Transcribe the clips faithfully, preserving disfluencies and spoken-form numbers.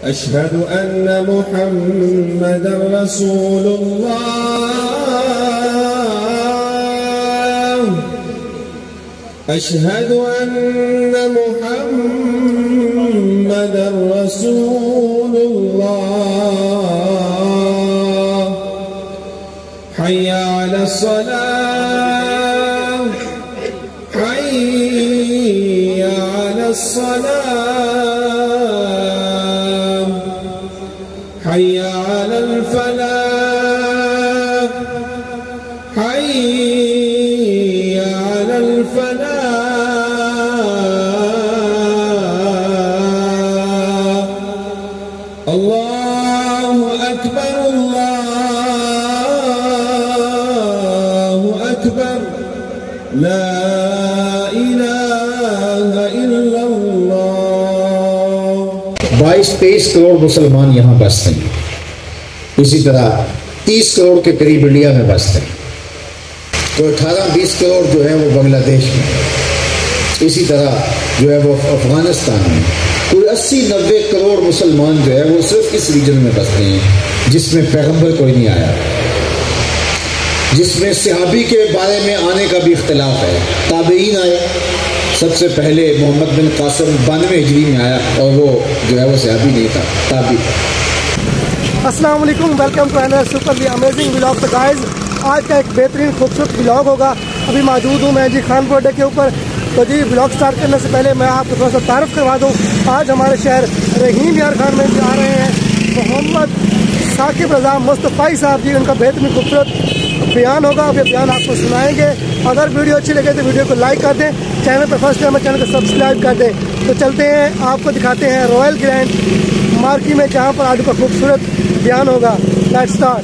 أشهد أن محمدا رسول الله أشهد أن محمدا رسول الله حي على الصلاة حي على الصلاة حي على الفلاح حي على الفلاح الله أكبر الله أكبر لا إله إلا الله. بائیس تیئیس کروڑ مسلمان یہاں بستے ہیں، اسی طرح تیس کروڑ کے قریب انڈیا میں بستے ہیں، تو اٹھارہ بیس کروڑ جو ہے وہ بنگلہ دیش میں، اسی طرح جو ہے وہ افغانستان میں، کوئی اسی نوے کروڑ مسلمان جو ہے وہ صرف اس ریجن میں بستے ہیں جس میں پیغمبر کوئی نہیں آیا، جس میں صحابی کے بارے میں آنے کا بھی اختلاف ہے. تابعین آئے، سب سے پہلے محمد بن قاسم بانوے ہجری میں آیا اور وہ جو ہے وہ صحابی نہیں تھا، تابعی. السلام علیکم، welcome to another superly amazing vlog. تو گائز آج کا ایک بہترین خوبصورت ولاگ ہوگا. ابھی موجود ہوں میں جی خان پور اڈے کے اوپر. تو جی ولاگ سٹارٹ کرنے سے پہلے میں آپ کو تھوڑا سا تعارف کروا دوں. آج ہمارے شہر رحیم یار خان میں جی آ رہے ہیں محمد ثاقب رضا مصطفی صاحب جی. ان کا بہترین خوبصورت بیان ہوگا، یہ بیان آپ کو سنائیں گے. اگر ویڈیو اچھی لگے تو ویڈیو کو لائک کر دیں، چینل پر فرسٹ ٹائم ہے چینل کو سبسکرائب کر دیں. تو چلتے ہیں، آپ کو دکھاتے ہیں رائل گرینڈ مارکیٹ میں جہاں پر آج کا خوبصورت بیان ہوگا. Let's start.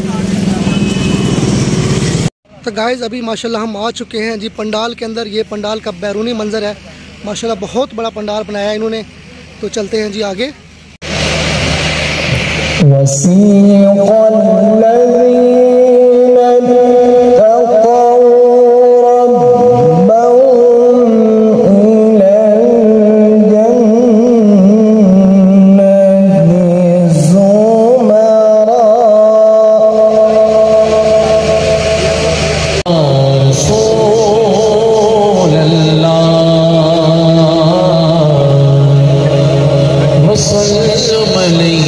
تو گائز ابھی ماشاءاللہ ہم آ چکے ہیں جی پنڈال کے اندر. یہ پنڈال کا بیرونی منظر ہے، ماشاءاللہ بہت بڑا پنڈال بنایا ہے انہوں نے. تو چلتے ہیں جی آگے. وسيق الذين اتقوا ربهم إلى الجنة زمرا رسول الله وسلم عليه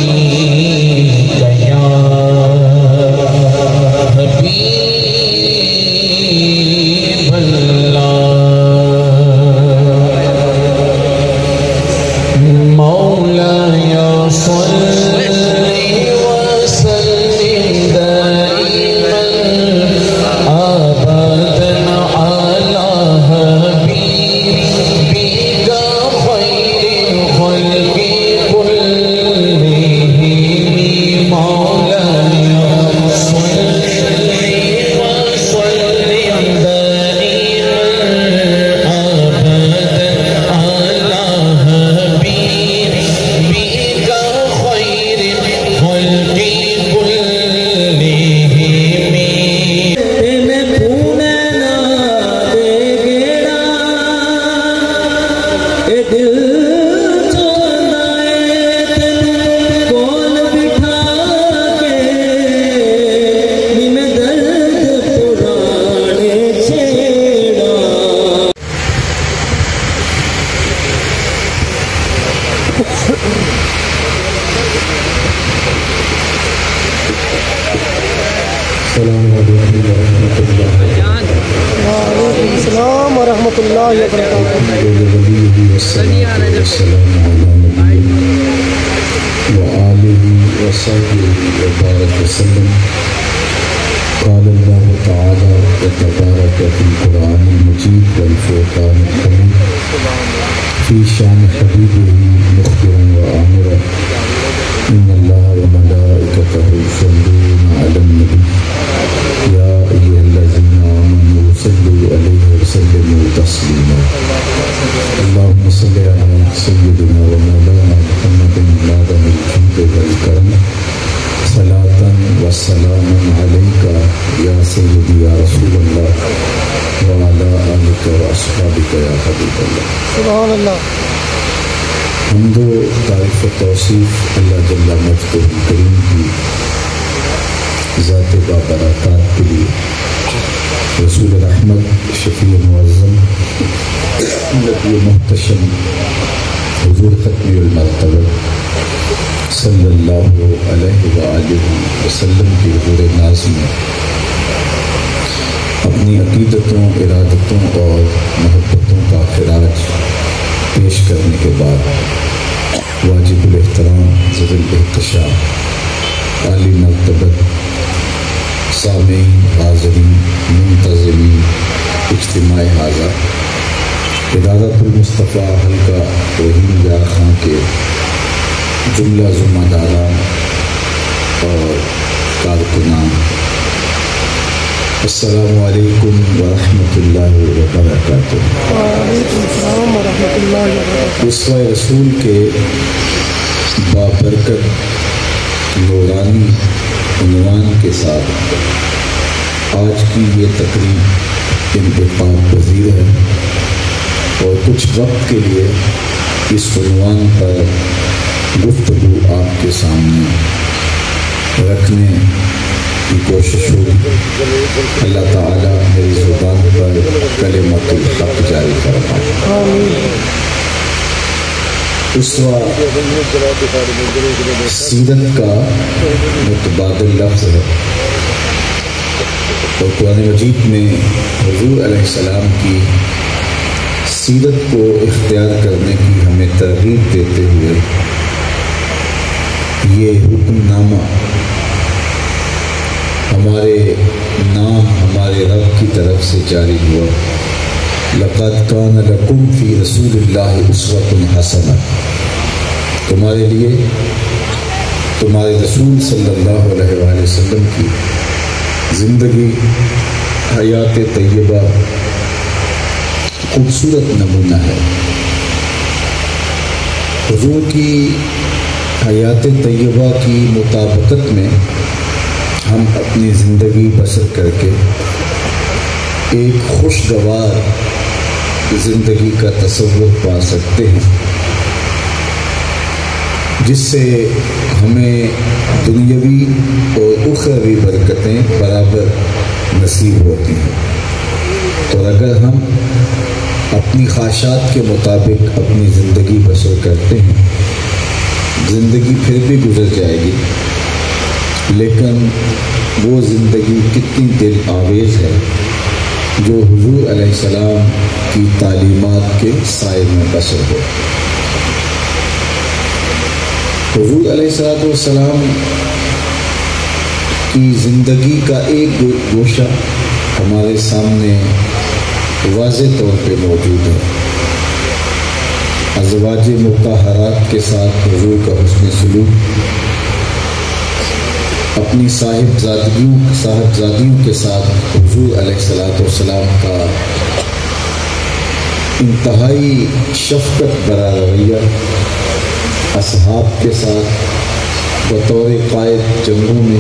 وعلیکم السلام ورحمۃ اللہ وبرکاتہ. قال الله تعالى وتبارك في القرآن المجيد والفرقان الحميد في شان حبيبه مخبرا وآمرا إن الله وملائكته يصلون على النبي يا أيها الذين آمنوا صلوا عليه وسلموا تسليما. اللهم صل على سيدنا ومولانا محمد النادم الجود والكرم صلاة وسلام عليك يا سيدي يا رسول الله وعلى آلك وأصحابك يا حبيب الله. سبحان اللہ. حمد و تعریف و توصیف اللہ جل مجدہ کریم کی ذات بابرکات کے لیے، رسول رحمت شفیع معظم نبی محتشم حضور ختم المرتبہ صلی اللہ علیہ وآلہ وسلم کی حضور ناز میں اپنی عقیدتوں، ارادتوں اور محبتوں کا خراج پیش کرنے کے بعد واجب الاحترام ذوی الاحتشام عالی مرتبت سامعین، حاضرین، منتظمین اجتماع حاضر ادارۃ المصطفیٰ حلقہ رحیم یار خان کے جملہ ذمہ داران اور کارکنان، السلام علیکم ورحمۃ اللہ وبرکاتہ۔ وعلیکم السلام ورحمۃ اللہ وبرکاتہ۔ اسوہ رسول کے بابرکت نورانی عنوان کے ساتھ آج کی یہ تقریب انعقاد پذیر ہے اور کچھ وقت کے لیے اس عنوان پر گفتگو آپ کے سامنے رکھنے کی کوشش ہوگی۔ اللہ تعالیٰ میری زبان پر کلمۃ الحق جاری فرمائے۔ اسوہ سیرت کا متبادل لفظ ہے اور قرآن مجید میں حضور علیہ السلام کی سیرت کو اختیار کرنے کی ہمیں ترغیب دیتے ہوئے یہ حکم نامہ ہمارے نام ہمارے رب کی طرف سے جاری ہوا، لقد کان لکم فی رسول اللہ اسوۃ حسنہ، تمہارے لیے تمہارے رسول صلی اللہ علیہ وآلہ وسلم کی زندگی، حیات طیبہ خوبصورت نمونہ ہے۔ حضور کی حیات طیبہ کی مطابقت میں ہم اپنی زندگی بسر کر کے ایک خوشگوار زندگی کا تصور پا سکتے ہیں، جس سے ہمیں دنیاوی اور اخروی برکتیں برابر نصیب ہوتی ہیں۔ اور اگر ہم اپنی خواہشات کے مطابق اپنی زندگی بسر کرتے ہیں، زندگی پھر بھی گزر جائے گی، لیکن وہ زندگی کتنی دل آویز ہے جو حضور علیہ السلام کی تعلیمات کے سائے میں بسر ہو۔ حضور علیہ السلام کی زندگی کا ایک گوشہ ہمارے سامنے واضح طور پہ موجود ہے۔ ازواج مطہرات کے ساتھ حضور کا حسن سلوک، اپنی صاحبزادیوں صاحبزادیوں کے ساتھ حضور علیہ السلام کا انتہائی شفقت بھرا رویہ، اصحاب کے ساتھ بطور قائد جنگوں میں،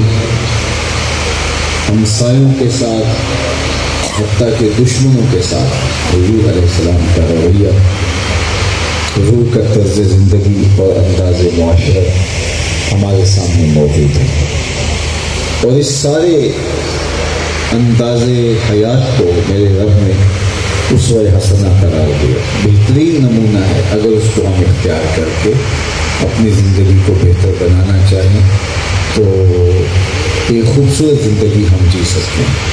ہمسایوں کے ساتھ، حتیٰ کہ دشمنوں کے ساتھ حضور علیہ السلام کا رویہ، حضور کا طرز زندگی اور انداز معاشرت ہمارے سامنے موجود ہے۔ اور اس سارے انداز حیات کو میرے رب نے اسوہ حسنہ قرار دیا، بہترین نمونہ ہے۔ اگر اس کو ہم اختیار کر کے اپنی زندگی کو بہتر بنانا چاہیں تو ایک خوبصورت زندگی ہم جی سکتے ہیں۔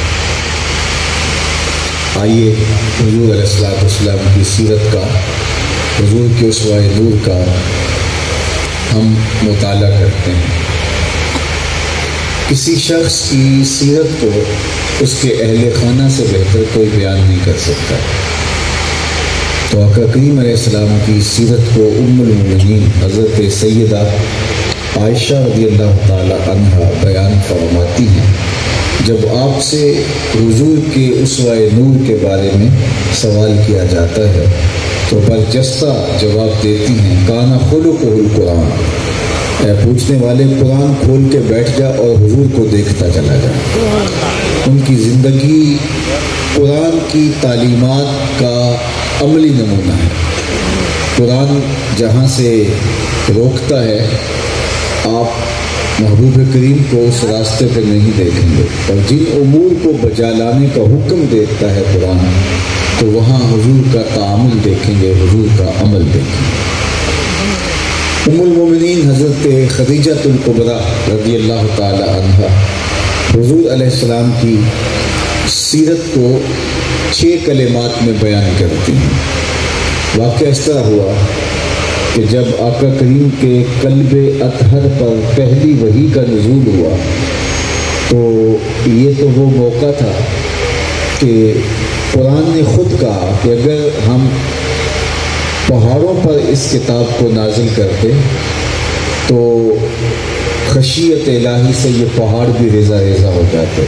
آئیے حضور علیہ السلام کی سیرت کا، حضور کے اسوہ نور کا ہم مطالعہ کرتے ہیں۔ کسی شخص کی سیرت کو اس کے اہل خانہ سے بہتر کوئی بیان نہیں کر سکتا، تو آقا کریم علیہ السلام کی سیرت کو ام المؤمنین حضرت سیدہ عائشہ رضی اللہ تعالی عنہا بیان فرماتی ہیں۔ جب آپ سے حضور کے اسوہ نور کے بارے میں سوال کیا جاتا ہے تو برجستہ جواب دیتی ہیں، کانا خلقہ القرآن، اے پوچھنے والے قرآن کھول کے بیٹھ جا اور حضور کو دیکھتا چلا جا۔ ان کی زندگی قرآن کی تعلیمات کا عملی نمونہ ہے۔ قرآن جہاں سے روکتا ہے آپ محبوب کریم کو اس راستے پہ نہیں دیکھیں گے، اور جن امور کو بجا لانے کا حکم دیتا ہے قرآن تو وہاں حضور کا تعامل دیکھیں گے، حضور کا عمل دیکھیں گے۔ ام المومنین حضرت خدیجہ الکبریٰ رضی اللہ تعالی عنہا حضور علیہ السلام کی سیرت کو چھ کلمات میں بیان کرتی ہیں۔ واقعہ اس طرح ہوا کہ جب آقا کریم کے قلب اطہر پر پہلی وحی کا نزول ہوا تو یہ تو وہ موقع تھا کہ قرآن نے خود کہا کہ اگر ہم پہاڑوں پر اس کتاب کو نازل کرتے تو خشیت الہی سے یہ پہاڑ بھی ریزہ ریزہ ہو جاتے۔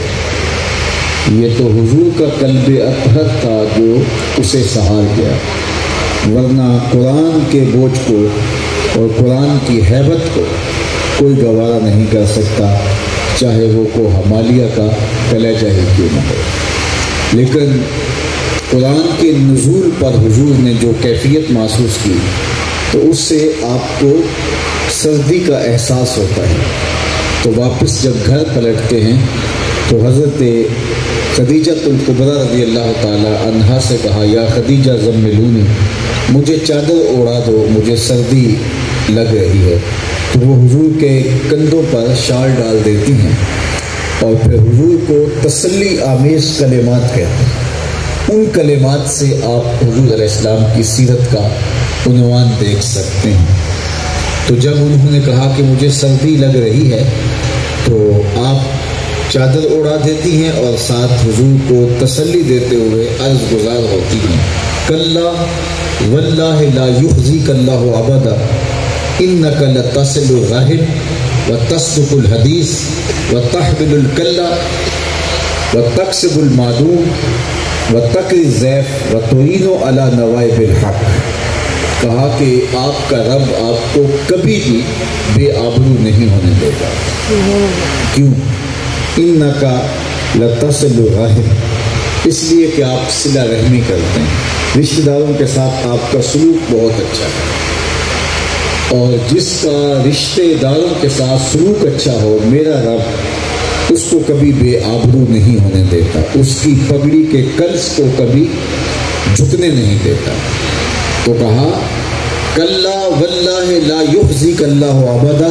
یہ تو حضور کا قلب اطہر تھا جو اسے سہار گیا، ورنہ قرآن کے بوجھ کو اور قرآن کی ہیبت کو کوئی گوارا نہیں کر سکتا، چاہے وہ کو ہمالیہ کا کلیجہ ہی کیوں نہ ہو۔ لیکن قرآن کے نزول پر حضور نے جو کیفیت محسوس کی تو اس سے آپ کو سردی کا احساس ہوتا ہے۔ تو واپس جب گھر پلٹتے ہیں تو حضرت خدیجہ الکبریٰ رضی اللہ تعالی عنہا سے کہا یا خدیجہ زملونی، مجھے چادر اوڑھا دو، مجھے سردی لگ رہی ہے۔ تو وہ حضور کے کندھوں پر شال ڈال دیتی ہیں اور پھر حضور کو تسلی آمیز کلمات کہتے ہیں۔ ان کلمات سے آپ حضور علیہ السلام کی سیرت کا عنوان دیکھ سکتے ہیں۔ تو جب انہوں نے کہا کہ مجھے سردی لگ رہی ہے تو آپ چادر اوڑھا دیتی ہیں اور ساتھ حضور کو تسلی دیتے ہوئے عرض گزار ہوتی ہیں، کلا واللہ لا یخزیک اللہ ابدا انک لتصل الرحم وتصدق الحدیث وتحمل الکلا وتکسب المعدوم وتقری الضیف وتعین علی نوائب الحق۔ کہا کہ آپ کا رب آپ کو کبھی بھی بے آبرو نہیں ہونے دے گا۔ کیوں؟ انک لتصل الرحم، اس لیے کہ آپ صلہ رحمی کرتے ہیں، رشتہ داروں کے ساتھ آپ کا سلوک بہت اچھا ہے، اور جس کا رشتہ داروں کے ساتھ سلوک اچھا ہو میرا رب اس کو کبھی بے آبرو نہیں ہونے دیتا، اس کی پگڑی کے کلس کو کبھی جھکنے نہیں دیتا۔ تو کہا کلا واللہ لا یخزیک اللہ ابدا،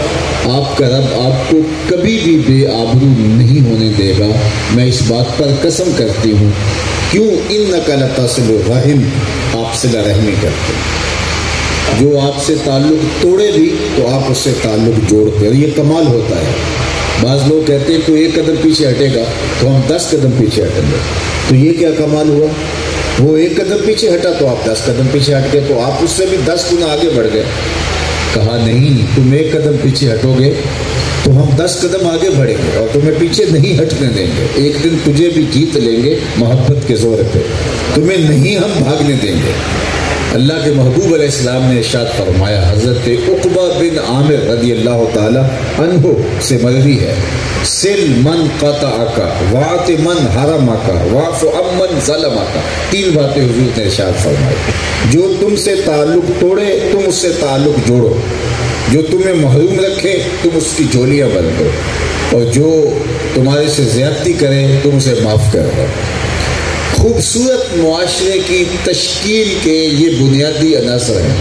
آپ کا رب آپ کو کبھی بھی بے آبرو نہیں ہونے دے گا، میں اس بات پر قسم کرتی ہوں۔ کیوں؟ انک لتصل الرحم، آپ صلہ رحمی کرتے ہیں، جو آپ سے تعلق توڑے بھی تو آپ اس سے تعلق جوڑتے، اور یہ کمال ہوتا ہے۔ بعض لوگ کہتے ہیں کوئی ایک قدم پیچھے ہٹے گا تو ہم دس قدم پیچھے ہٹیں گے، تو یہ کیا کمال ہوا؟ وہ ایک قدم پیچھے ہٹا تو آپ دس قدم پیچھے ہٹ گئے، تو آپ اس سے بھی دس گنا آگے بڑھ گئے۔ کہا نہیں، تم ایک قدم پیچھے ہٹو گے تو ہم دس قدم آگے بڑھیں گے اور تمہیں پیچھے نہیں ہٹنے دیں گے، ایک دن تجھے بھی جیت لیں گے محبت کے زور پہ، تمہیں نہیں ہم بھاگنے دیں گے۔ اللہ کے محبوب علیہ السلام نے ارشاد فرمایا، حضرت عقبہ بن عامر رضی اللہ تعالی عنہ سے مروی ہے، سل من قطعک واعط من حرمک واعف عمن ظلمک، تین باتیں حضور نے ارشاد فرمائی۔ جو تم سے تعلق توڑے تم اس سے تعلق جوڑو، جو تمہیں محروم رکھے تم اس کی جھولیاں بند دو، اور جو تمہارے سے زیادتی کرے تم اسے معاف کر دو۔ خوبصورت معاشرے کی تشکیل کے یہ بنیادی عناصر ہیں۔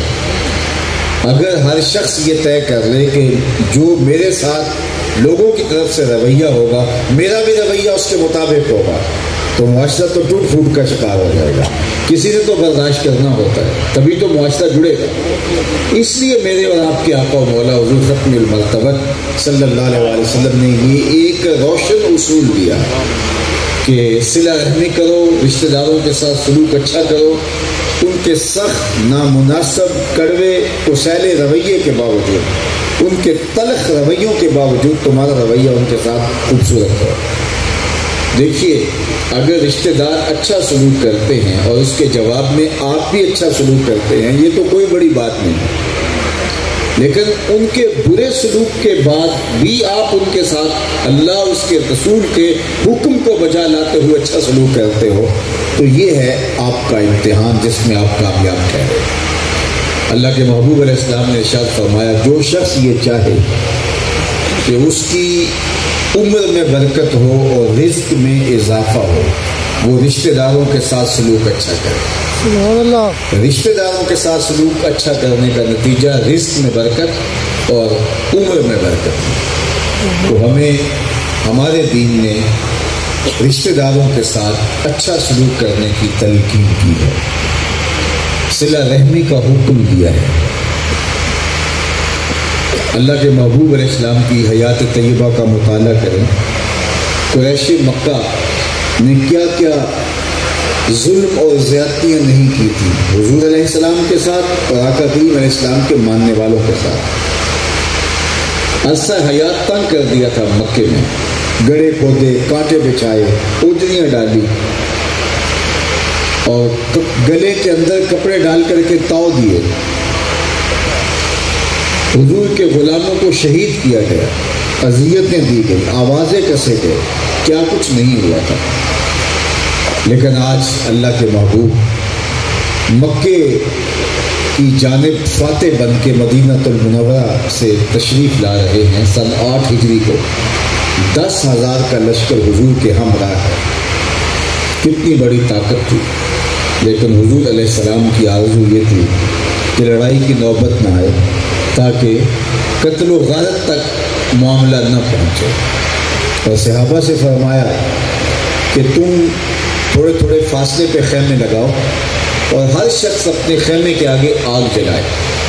اگر ہر شخص یہ طے کر لے کہ جو میرے ساتھ لوگوں کی طرف سے رویہ ہوگا میرا بھی رویہ اس کے مطابق ہوگا، تو معاشرہ تو ٹوٹ پھوٹ کا شکار ہو جائے گا۔ کسی نے تو برداشت کرنا ہوتا ہے، تبھی تو معاشرہ جڑے گا۔ اس لیے میرے اور آپ کے آقا و مولا حضور ختم المرتبت صلی اللہ علیہ وسلم نے یہ ایک روشن اصول دیا کہ صلہ رحمی کرو، رشتہ داروں کے ساتھ سلوک اچھا کرو، ان کے سخت نامناسب کڑوے کسیلے رویے کے باوجود، ان کے تلخ رویوں کے باوجود تمہارا رویہ ان کے ساتھ خوبصورت ہو۔ دیکھیے، اگر رشتہ دار اچھا سلوک کرتے ہیں اور اس کے جواب میں آپ بھی اچھا سلوک کرتے ہیں یہ تو کوئی بڑی بات نہیں، لیکن ان کے برے سلوک کے بعد بھی آپ ان کے ساتھ اللہ اس کے رسول کے حکم کو بجا لاتے ہوئے اچھا سلوک کرتے ہو، تو یہ ہے آپ کا امتحان جس میں آپ کامیاب ٹھہرے۔ اللہ کے محبوب علیہ السلام نے ارشاد فرمایا جو شخص یہ چاہے کہ اس کی عمر میں برکت ہو اور رزق میں اضافہ ہو وہ رشتہ داروں کے ساتھ سلوک اچھا کرے. سبحان اللہ. رشتہ داروں کے ساتھ سلوک اچھا کرنے کا نتیجہ رزق میں برکت اور عمر میں برکت. تو ہمیں ہمارے دین نے رشتہ داروں کے ساتھ اچھا سلوک کرنے کی تلقین کی ہے، صلہ رحمی کا حکم دیا ہے. اللہ کے محبوب علیہ السلام کی حیات طیبہ کا مطالعہ کریں. قریش مکہ نے کیا کیا ظلم اور زیادتیاں نہیں کی تھی حضور علیہ السلام کے ساتھ اور آقا کریم علیہ السلام کے ماننے والوں کے ساتھ. عرصہ حیات تنگ کر دیا تھا مکے میں، گڑے کھودے، کانٹے بچھائے، اوجڑیاں ڈالی اور گلے کے اندر کپڑے ڈال کر کے تاؤ دیے. حضور کے غلاموں کو شہید کیا گیا، اذیتیں دی گئی، آوازیں کسے گئے، کیا کچھ نہیں ہوا تھا. لیکن آج اللہ کے محبوب مکے کی جانب فاتح بن کے مدینہ المنورہ سے تشریف لا رہے ہیں. سن آٹھ ہجری کو دس ہزار کا لشکر حضور کے ہمراہ ہے. کتنی بڑی طاقت تھی. لیکن حضور علیہ السلام کی آرزو یہ تھی کہ لڑائی کی نوبت نہ آئے تاکہ قتل و غارت تک معاملہ نہ پہنچے. اور صحابہ سے فرمایا کہ تم تھوڑے تھوڑے فاصلے پہ خیمے لگاؤ اور ہر شخص اپنے خیمے کے آگے آگ جلائے.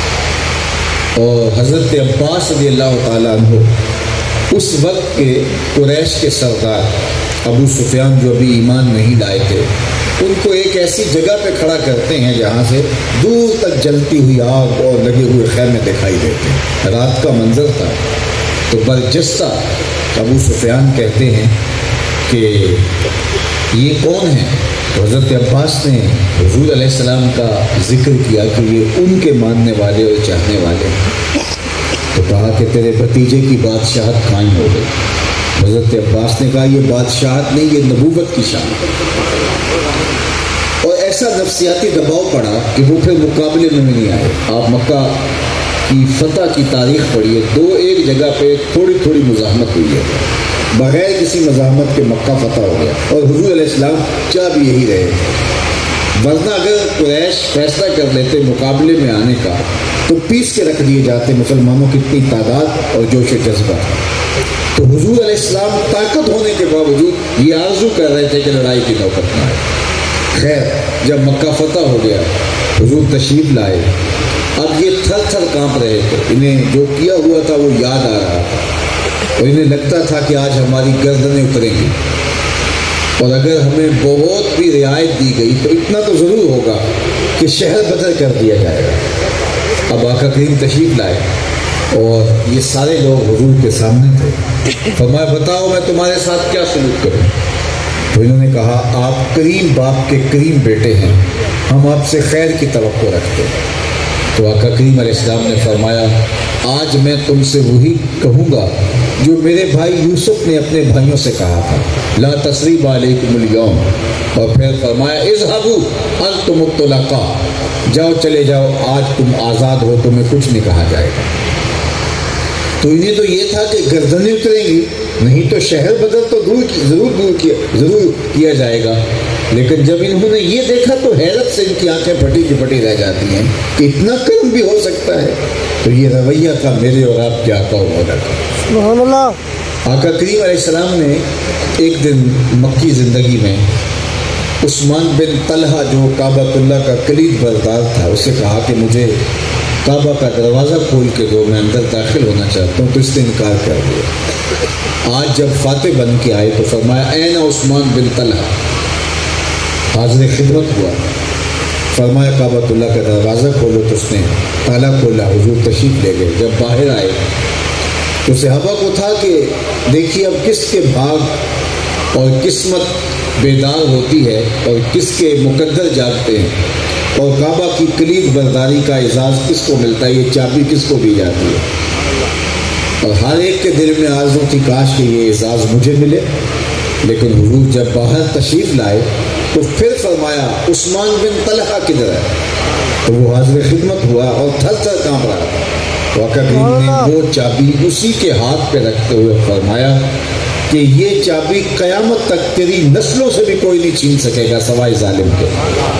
اور حضرت عباس رضی اللہ تعالیٰ عنہ اس وقت کے قریش کے سردار ابو سفیان جو ابھی ایمان نہیں لائے تھے ان کو ایک ایسی جگہ پہ کھڑا کرتے ہیں جہاں سے دور تک جلتی ہوئی آگ اور لگے ہوئے خیمے دکھائی دیتے ہیں. رات کا منظر تھا. تو برجستہ ابو سفیان کہتے ہیں کہ یہ کون ہے؟ حضرت عباس نے حضور علیہ السلام کا ذکر کیا کہ یہ ان کے ماننے والے اور چاہنے والے ہیں. تو کہا کہ تیرے بھتیجے کی بادشاہت قائم ہو گئی. حضرت عباس نے کہا یہ بادشاہت نہیں، یہ نبوت کی شان ہے. اور ایسا نفسیاتی دباؤ پڑا کہ وہ پھر مقابلے میں نہیں آئے. آپ مکہ کی فتح کی تاریخ پڑھیے، دو ایک جگہ پہ تھوڑی تھوڑی مزاحمت ہوئی ہے، بغیر کسی مزاحمت کے مکہ فتح ہو گیا اور حضور علیہ السلام چاہ بھی یہی رہے. ورنہ اگر قریش فیصلہ کر لیتے مقابلے میں آنے کا تو پیس کے رکھ دیے جاتے مسلمانوں کی اتنی تعداد اور جوش و جذبہ. تو حضور علیہ السلام طاقت ہونے کے باوجود یہ آرزو کر رہے تھے کہ لڑائی کی نوبت نہ آئے. خیر جب مکہ فتح ہو گیا حضور تشریف لائے. اب یہ تھر تھر کانپ رہے تھے، انہیں جو کیا ہوا تھا وہ یاد آ رہا تھا اور انہیں لگتا تھا کہ آج ہماری گردنیں اتریں گی اور اگر ہمیں بہت بھی رعایت دی گئی تو اتنا تو ضرور ہوگا کہ شہر بدر کر دیا جائے گا. اب آقا کریم تشریف لائے اور یہ سارے لوگ حضور کے سامنے تھے. فرمایا بتاؤ میں تمہارے ساتھ کیا سلوک کروں؟ تو انہوں نے کہا آپ کریم باپ کے کریم بیٹے ہیں، ہم آپ سے خیر کی توقع رکھتے ہیں. تو آقا کریم علیہ السلام نے فرمایا آج میں تم سے وہی کہوں گا جو میرے بھائی یوسف نے اپنے بھائیوں سے کہا تھا، لا تثریب علیکم اليوم. اور پھر فرمایا اذهبوا انتم الطلقاء، جاؤ چلے جاؤ آج تم آزاد ہو، تمہیں کچھ نہیں کہا جائے گا. تو انہیں تو یہ تھا کہ گردنیں اتریں گی، نہیں تو شہر بدر تو دور ضرور دور کیا ضرور کیا جائے گا. لیکن جب انہوں نے یہ دیکھا تو حیرت سے ان کی آنکھیں پھٹی کی پھٹی رہ جاتی ہیں کہ اتنا کرم بھی ہو سکتا ہے. تو یہ رویہ تھا میرے اور آپ کے آقا و مولا کا. سبحان اللہ. آقا کریم علیہ السلام نے ایک دن مکی زندگی میں عثمان بن طلحہ جو کعبۃ اللہ کا کلید بردار تھا اسے کہا کہ مجھے کعبہ کا دروازہ کھول کے دو، میں اندر داخل ہونا چاہتا ہوں. تو اس نے انکار کر دیا. آج جب فاتح بن کے آئے تو فرمایا این عثمان بن طلحہ، حاضر خدمت ہوا. فرمایا کعبۃ اللہ کا دروازہ کھولو. تو اس نے تالا کھولا، حضور تشریف لے گئے. جب باہر آئے تو صحابہ کو تھا کہ دیکھیے اب کس کے بھاگ اور قسمت بیدار ہوتی ہے اور کس کے مقدر جاگتے ہیں اور کعبہ کی کلید برداری کا اعزاز کس کو ملتا ہے، یہ چابی کس کو دی جاتی ہے. اور ہر ایک کے دل میں آرزو تھی کاش کہ یہ اعزاز مجھے ملے. لیکن حضور جب باہر تشریف لائے تو پھر فرمایا عثمان بن طلحہ کدھر ہے؟ تو وہ حاضر خدمت ہوا اور تھر تھر کانپ رہا تھا۔ آقا کریم نے وہ چابی اسی کے ہاتھ پہ رکھتے ہوئے فرمایا کہ یہ چابی قیامت تک تیری نسلوں سے بھی کوئی نہیں چھین سکے گا سوائے ظالم کے۔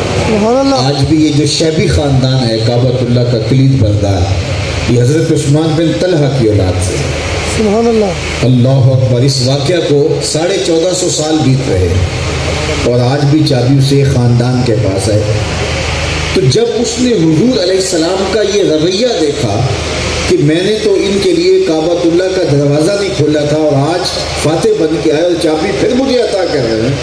آج بھی یہ جو شیبی خاندان ہے کعبۃ اللہ کا کلید بردار، یہ حضرت عثمان بن طلحہ کی اولاد سے۔ سبحان اللہ، اللہ اکبر۔ اس واقعہ کو ساڑھے چودہ سو سال بیت رہے اور آج بھی چابی اسے خاندان کے پاس ہے۔ تو جب اس نے حضور علیہ السلام کا یہ رویہ دیکھا کہ میں نے تو ان کے لیے کعبۃ اللہ کا دروازہ نہیں کھولا تھا اور آج فاتح بن کے آئے اور چابی پھر مجھے عطا کر رہے ہیں،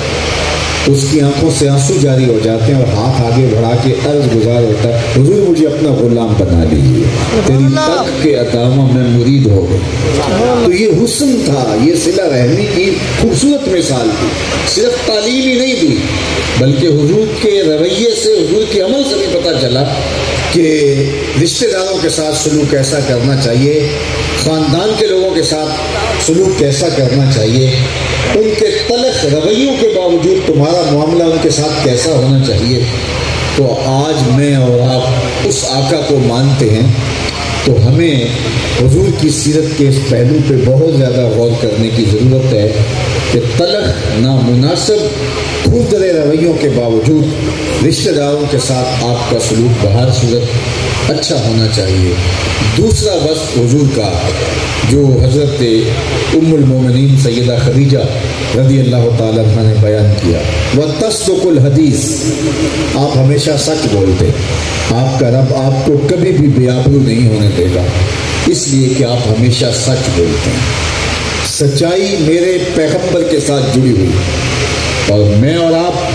اس کی آنکھوں سے آنسو جاری ہو جاتے ہیں اور ہاتھ آگے بڑھا کے عرض گزار ہوتا ہے، حضور مجھے اپنا غلام بنا لیجیے، تیری تک کے عطامہ میں مرید ہو گئی۔ تو یہ حسن تھا، یہ صلہ رحمی کی خوبصورت مثال تھی۔ صرف تعلیم ہی نہیں دی بلکہ حضور کے رویے سے، حضور کے عمل سے بھی پتہ چلا کہ رشتہ داروں کے ساتھ سلوک کیسا کرنا چاہیے، خاندان کے لوگوں کے ساتھ سلوک کیسا کرنا چاہیے، ان کے تلخ رویوں کے باوجود تمہارا معاملہ ان کے ساتھ کیسا ہونا چاہیے۔ تو آج میں اور آپ اس آقا کو مانتے ہیں تو ہمیں حضور کی سیرت کے اس پہلو پہ بہت زیادہ غور کرنے کی ضرورت ہے کہ تلخ نامناسب کھردرے رویوں کے باوجود رشتہ داروں کے ساتھ آپ کا سلوک بہر صورت اچھا ہونا چاہیے۔ دوسرا وصف حضور کا جو حضرت ام المومنین سیدہ خدیجہ رضی اللہ تعالیٰ عنہ نے بیان کیا، وَتَصْدُقُ الْحَدِيث، آپ ہمیشہ سچ بولتے، آپ کا رب آپ کو کبھی بھی بے آبرو نہیں ہونے دے گا، اس لیے کہ آپ ہمیشہ سچ بولتے ہیں۔ سچائی میرے پیغمبر کے ساتھ جڑی ہوئی اور میں اور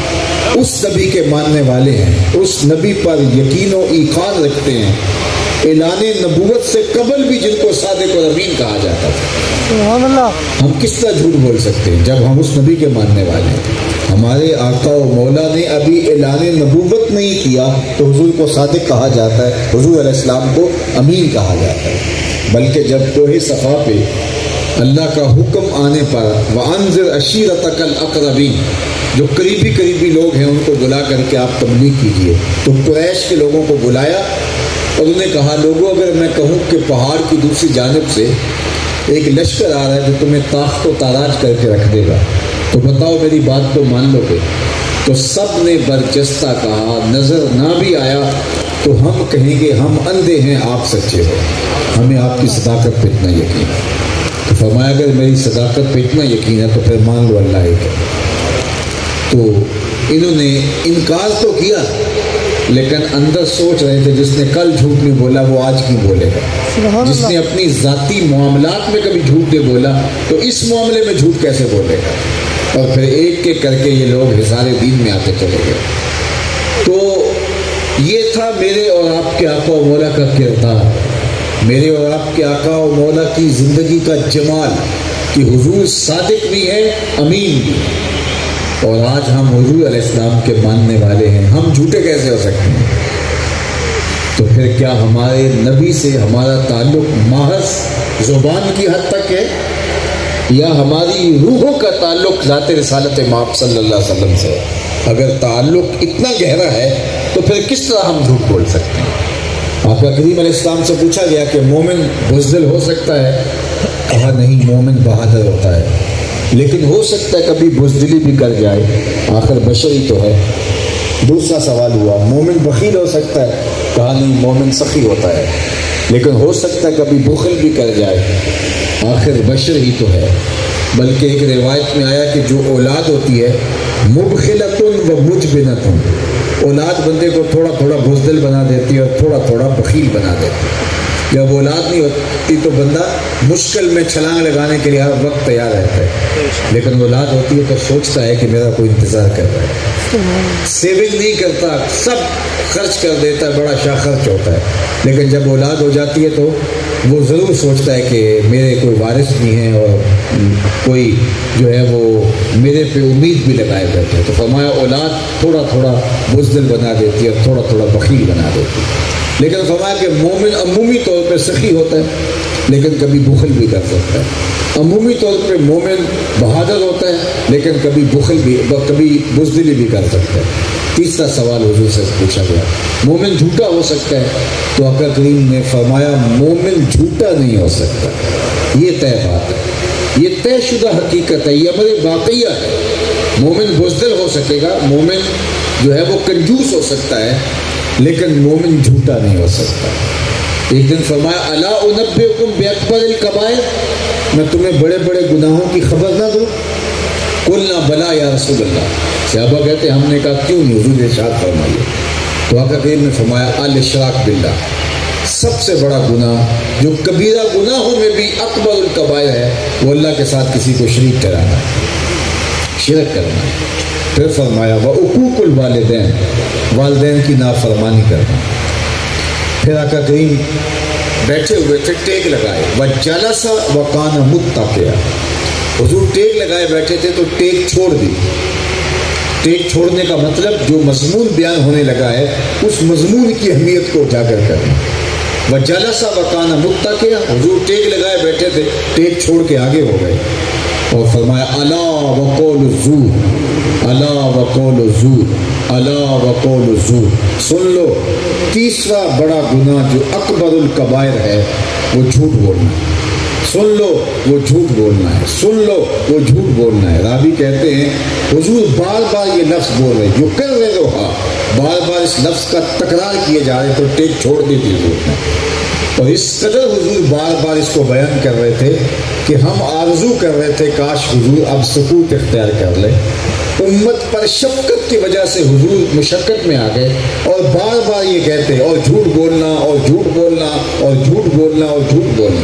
آپ اس نبی کے ماننے والے ہیں، اس نبی پر یقین و ایقان رکھتے ہیں، اعلان نبوت سے قبل بھی جن کو صادق اور امین کہا جاتا تھا۔ سبحان اللہ، ہم کس طرح جھوٹ بول سکتے ہیں جب ہم اس نبی کے ماننے والے ہیں؟ ہمارے آقا و مولا نے ابھی اعلان نبوت نہیں کیا تو حضور کو صادق کہا جاتا ہے، حضور علیہ السلام کو امین کہا جاتا ہے۔ بلکہ جب کوہ صفا پہ اللہ کا حکم آنے پر وَأَنذِرْ عَشِيرَتَكَ الْأَقْرَبِينَ، جو قریبی قریبی لوگ ہیں ان کو بلا کر کے آپ تبلیغ کیجیے، تو قریش کے لوگوں کو بلایا اور انہوں نے کہا لوگوں اگر میں کہوں کہ پہاڑ کی دوسری جانب سے ایک لشکر آ رہا ہے جو تمہیں تاخت و تاراج کر کے رکھ دے گا تو بتاؤ میری بات کو مان لو گے؟ تو سب نے برجستہ کہا نظر نہ بھی آیا تو ہم کہیں گے ہم اندھے ہیں آپ سچے ہو، ہمیں آپ کی صداقت پہ اتنا یقین ہے۔ تو فرمایا اگر میری صداقت پہ اتنا یقین ہے تو پھر مان لو اللہ ایک ہے۔ تو انہوں نے انکار تو کیا لیکن اندر سوچ رہے تھے جس نے کل جھوٹ نہیں بولا وہ آج کیوں بولے گا، جس نے اپنی ذاتی معاملات میں کبھی جھوٹ نہیں بولا تو اس معاملے میں جھوٹ کیسے بولے گا۔ اور پھر ایک ایک کر کے یہ لوگ حصار دین میں آتے چلے گئے۔ تو یہ تھا میرے اور آپ کے آقا و مولا کا کردار، میرے اور آپ کے آقا و مولا کی زندگی کا جمال کہ حضور صادق بھی ہیں امین بھی، اور آج ہم حضور علیہ السلام کے ماننے والے ہیں، ہم جھوٹے کیسے ہو سکتے ہیں؟ تو پھر کیا ہمارے نبی سے ہمارا تعلق محض زبان کی حد تک ہے یا ہماری روحوں کا تعلق ذات رسالت مآب صلی اللہ علیہ وسلم سے؟ اگر تعلق اتنا گہرا ہے تو پھر کس طرح ہم جھوٹ بول سکتے ہیں؟ آقا کریم علیہ السلام سے پوچھا گیا کہ مومن بزدل ہو سکتا ہے؟ کہا نہیں، مومن بہادر ہوتا ہے، لیکن ہو سکتا ہے کبھی بزدلی بھی کر جائے، آخر بشر ہی تو ہے۔ دوسرا سوال ہوا مومن بخیل ہو سکتا ہے؟ کہا نہیں، مومن سخی ہوتا ہے، لیکن ہو سکتا ہے کبھی بخل بھی کر جائے، آخر بشر ہی تو ہے۔ بلکہ ایک روایت میں آیا کہ جو اولاد ہوتی ہے مبخلتن و مجبنتن، اولاد بندے کو تھوڑا تھوڑا بزدل بنا دیتی ہے اور تھوڑا تھوڑا بخیل بنا دیتی ہے۔ جب اولاد نہیں ہوتی تو بندہ مشکل میں چھلانگ لگانے کے لیے ہر وقت تیار رہتا ہے، لیکن اولاد ہوتی ہے تو سوچتا ہے کہ میرا کوئی انتظار کر رہا ہے، سیونگ نہیں کرتا، سب خرچ کر دیتا ہے، بڑا شاہ خرچ ہوتا ہے۔ لیکن جب اولاد ہو جاتی ہے تو وہ ضرور سوچتا ہے کہ میرے کوئی وارث نہیں ہے اور کوئی جو ہے وہ میرے پہ امید بھی لگائے بیٹھے ہیں۔ تو فرمایا اولاد تھوڑا تھوڑا بزدل بنا دیتی ہے اور تھوڑا تھوڑا بخیل بنا دیتی ہے، لیکن فرمایا کہ مومن عمومی طور پہ سخی ہوتا ہے لیکن کبھی بخل بھی کر سکتا ہے، عمومی طور پہ مومن بہادر ہوتا ہے لیکن کبھی بخل بھی کبھی بزدلی بھی کر سکتا ہے۔ تیسرا سوال حضور سے پوچھا گیا مومن جھوٹا ہو سکتا ہے؟ تو آقا کریم نے فرمایا مومن جھوٹا نہیں ہو سکتا، یہ طے بات ہے، یہ طے شدہ حقیقت ہے، یہ امر واقعیہ ہے۔ مومن بزدل ہو سکے گا، مومن جو ہے وہ کنجوس ہو سکتا ہے، لیکن مومن جھوٹا نہیں ہو سکتا۔ ایک دن فرمایا الا انبئکم باکبر الکبائر، میں تمہیں بڑے بڑے گناہوں کی خبر نہ دوں؟ قلنا بلا یا رسول اللہ، صحابہ کہتے ہیں ہم نے کہا کیوں نہیں حضور، ارشاد فرمائیے۔ تو آقا کریم نے فرمایا الاشراک باللہ، سب سے بڑا گناہ جو کبیرہ گناہوں میں بھی اکبر الکبائر ہے وہ اللہ کے ساتھ کسی کو شریک ٹھہرانا ہے، شرک کرنا ہے۔ پھر فرمایا وعقوق الوالدین، والدین کی نافرمانی کرنا۔ پھر آقا کریم بیٹھے ہوئے تھے، ٹیک لگائے، وجلس وکان متکئا، حضور ٹیک لگائے بیٹھے تھے تو ٹیک چھوڑ دی۔ ٹیک چھوڑنے کا مطلب جو مضمون بیان ہونے لگا ہے اس مضمون کی اہمیت کو اجاگر کرنا۔ وجلس وکان متکئا، حضور ٹیک لگائے بیٹھے تھے، ٹیک چھوڑ کے آگے ہو گئے اور فرمایا الا وقول الزور، الا وقول الزور، الا وقول الزور، سن لو تیسرا بڑا گناہ جو اکبر الکبائر ہے وہ جھوٹ بولنا ہے، سن لو وہ جھوٹ بولنا ہے، سن لو وہ جھوٹ بولنا ہے۔ راوی کہتے ہیں حضور بار بار یہ لفظ بول رہے، جو کر رہے روحا، بار بار اس لفظ کا تکرار کیے جا رہے، تو ٹیک چھوڑ دی تھی حضور نے، اور اس قدر حضور بار بار اس کو بیان کر رہے تھے کہ ہم آرزو کر رہے تھے کاش حضور اب سکوت اختیار کر لے۔ امت پر شفقت کی وجہ سے حضور مشقت میں آ گئے اور بار بار یہ کہتے اور جھوٹ بولنا اور جھوٹ بولنا اور جھوٹ بولنا اور جھوٹ بولنا۔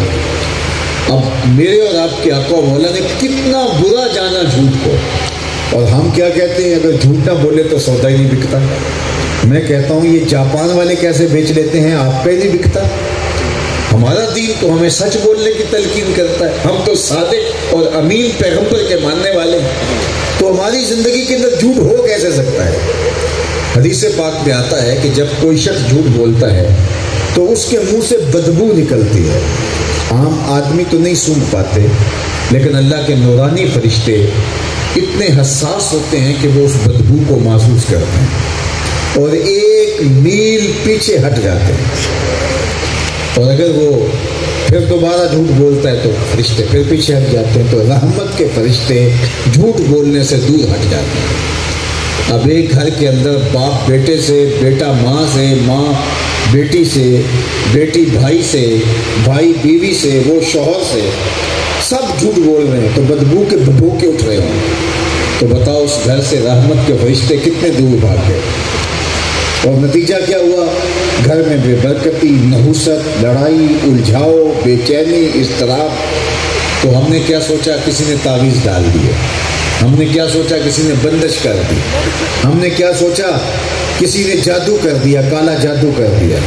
اب میرے اور آپ کے آقا و مولا نے کتنا برا جانا جھوٹ کو، اور ہم کیا کہتے ہیں اگر جھوٹ نہ بولے تو سودا ہی نہیں بکتا۔ میں کہتا ہوں یہ جاپان والے کیسے بیچ لیتے ہیں، آپ کا ہی نہیں بکتا۔ ہمارا دین تو ہمیں سچ بولنے کی تلقین کرتا ہے، ہم تو صادق اور امین پیغمبر کے ماننے والے ہیں، تو ہماری زندگی کے اندر جھوٹ ہو کیسے سکتا ہے؟ حدیث پاک میں آتا ہے کہ جب کوئی شخص جھوٹ بولتا ہے تو اس کے منہ سے بدبو نکلتی ہے۔ عام آدمی تو نہیں سونگھ پاتے، لیکن اللہ کے نورانی فرشتے اتنے حساس ہوتے ہیں کہ وہ اس بدبو کو محسوس کرتے ہیں اور ایک میل پیچھے ہٹ جاتے ہیں، اور اگر وہ پھر دوبارہ جھوٹ بولتا ہے تو فرشتے پھر پیچھے ہٹ جاتے ہیں، تو رحمت کے فرشتے جھوٹ بولنے سے دور ہٹ جاتے ہیں۔ اب ایک گھر کے اندر باپ بیٹے سے، بیٹا ماں سے، ماں بیٹی سے، بیٹی بھائی سے، بھائی بیوی سے، وہ شوہر سے، سب جھوٹ بول رہے ہیں تو بدبو کے بھبوکے اٹھ رہے ہوں، تو بتاؤ اس گھر سے رحمت کے فرشتے کتنے دور بھاگ گئے، اور نتیجہ کیا ہوا؟ گھر میں بے برکتی، نحوست، لڑائی، الجھاؤ، بے چینی، اضطراب۔ تو ہم نے کیا سوچا؟ کسی نے تعویذ ڈال دیے، ہم نے کیا سوچا؟ کسی نے بندش کر دی، ہم نے کیا سوچا؟ کسی نے جادو کر دیا، کالا جادو کر دیا۔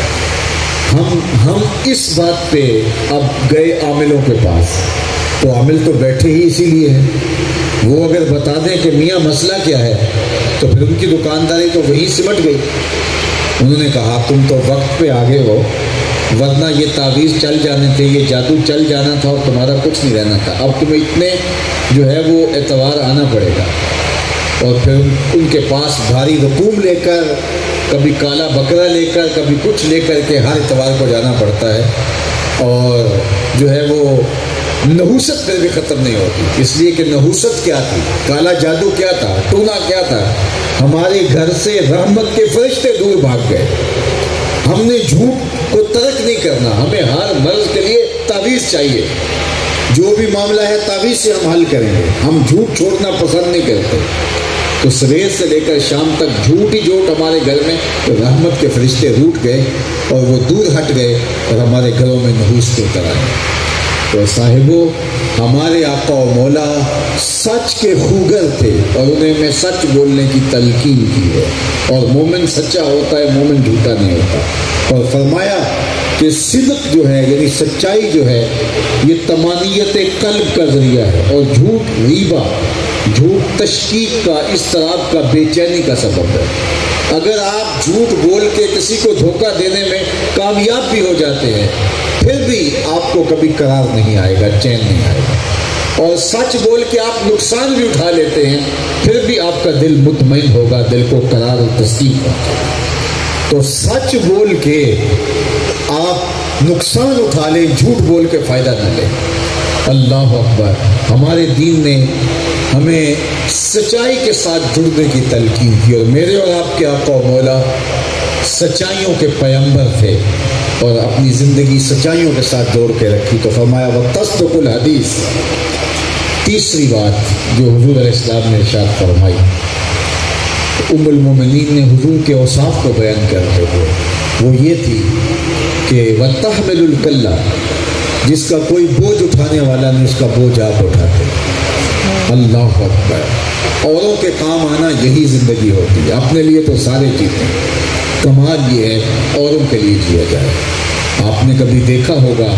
ہم ہم اس بات پہ اب گئے عاملوں کے پاس، تو عامل تو بیٹھے ہی اسی لیے ہیں، وہ اگر بتا دیں کہ میاں مسئلہ کیا ہے تو پھر ان کی دکانداری تو وہیں سمٹ گئی۔ انہوں نے کہا تم تو وقت پہ آگے ہو، ورنہ یہ تعویذ چل جانے تھے، یہ جادو چل جانا تھا اور تمہارا کچھ نہیں رہنا تھا، اب تمہیں اتنے جو ہے وہ اعتبار آنا پڑے گا۔ اور پھر ان کے پاس بھاری رقوم لے کر، کبھی کالا بکرا لے کر، کبھی کچھ لے کر کے ہر اتوار کو جانا پڑتا ہے، اور جو ہے وہ نحوست پھر بھی ختم نہیں ہوتی، اس لیے کہ نحوست کیا تھی، کالا جادو کیا تھا، ٹونا کیا تھا، ہمارے گھر سے رحمت کے فرشتے دور بھاگ گئے۔ ہم نے جھوٹ کو ترک نہیں کرنا، ہمیں ہر مرض کے لیے تعویذ چاہیے، جو بھی معاملہ ہے تعویذ سے ہم حل کریں گے، ہم جھوٹ چھوڑنا پسند نہیں کرتے۔ تو صبح سے لے کر شام تک جھوٹ ہی جھوٹ ہمارے گھر میں، تو رحمت کے فرشتے روٹ گئے اور وہ دور ہٹ گئے اور ہمارے گھروں میں نحوست اتر آئے۔ تو صاحبو، ہمارے آقا و مولا سچ کے خوگر تھے اور انہیں میں سچ بولنے کی تلقین کی ہے، اور مومن سچا ہوتا ہے، مومن جھوٹا نہیں ہوتا۔ اور فرمایا کہ صدق جو ہے یعنی سچائی جو ہے یہ تمانیت قلب کا ذریعہ ہے، اور جھوٹ ریبہ، جھوٹ تشکیک کا، اضطراب کا، بے چینی کا سبب ہے۔ اگر آپ جھوٹ بول کے کسی کو دھوکہ دینے میں کامیاب بھی ہو جاتے ہیں، پھر بھی آپ کو کبھی قرار نہیں آئے گا، چین نہیں آئے گا۔ اور سچ بول کے آپ نقصان بھی اٹھا لیتے ہیں، پھر بھی آپ کا دل مطمئن ہوگا، دل کو قرار و تسکین ہوگا۔ تو سچ بول کے آپ نقصان اٹھا لیں، جھوٹ بول کے فائدہ نہ لیں۔ اللہ اکبر! ہمارے دین نے ہمیں سچائی کے ساتھ جڑنے کی تلقین کی، اور میرے اور آپ کے آقا و مولا سچائیوں کے پیغمبر تھے اور اپنی زندگی سچائیوں کے ساتھ جوڑ کے رکھی۔ تو فرمایا وَتَصْدُقُ الْحَدِيث۔ تیسری بات جو حضور علیہ السلام نے ارشاد فرمائی، ام المومنین نے حضور کے اوصاف کو بیان کرتے ہوئے وہ یہ تھی کہ وَتَحْمِلُ الْكَلَّ، جس کا کوئی بوجھ اٹھانے والا نہیں، اس کا بوجھ آپ اٹھاتے۔ اللہ اکبر! اوروں کے کام آنا یہی زندگی ہوتی ہے، اپنے لیے تو سارے جیتے ہیں، کمال یہ ہے اوروں کے لیے جیا جائے۔ آپ نے کبھی دیکھا ہوگا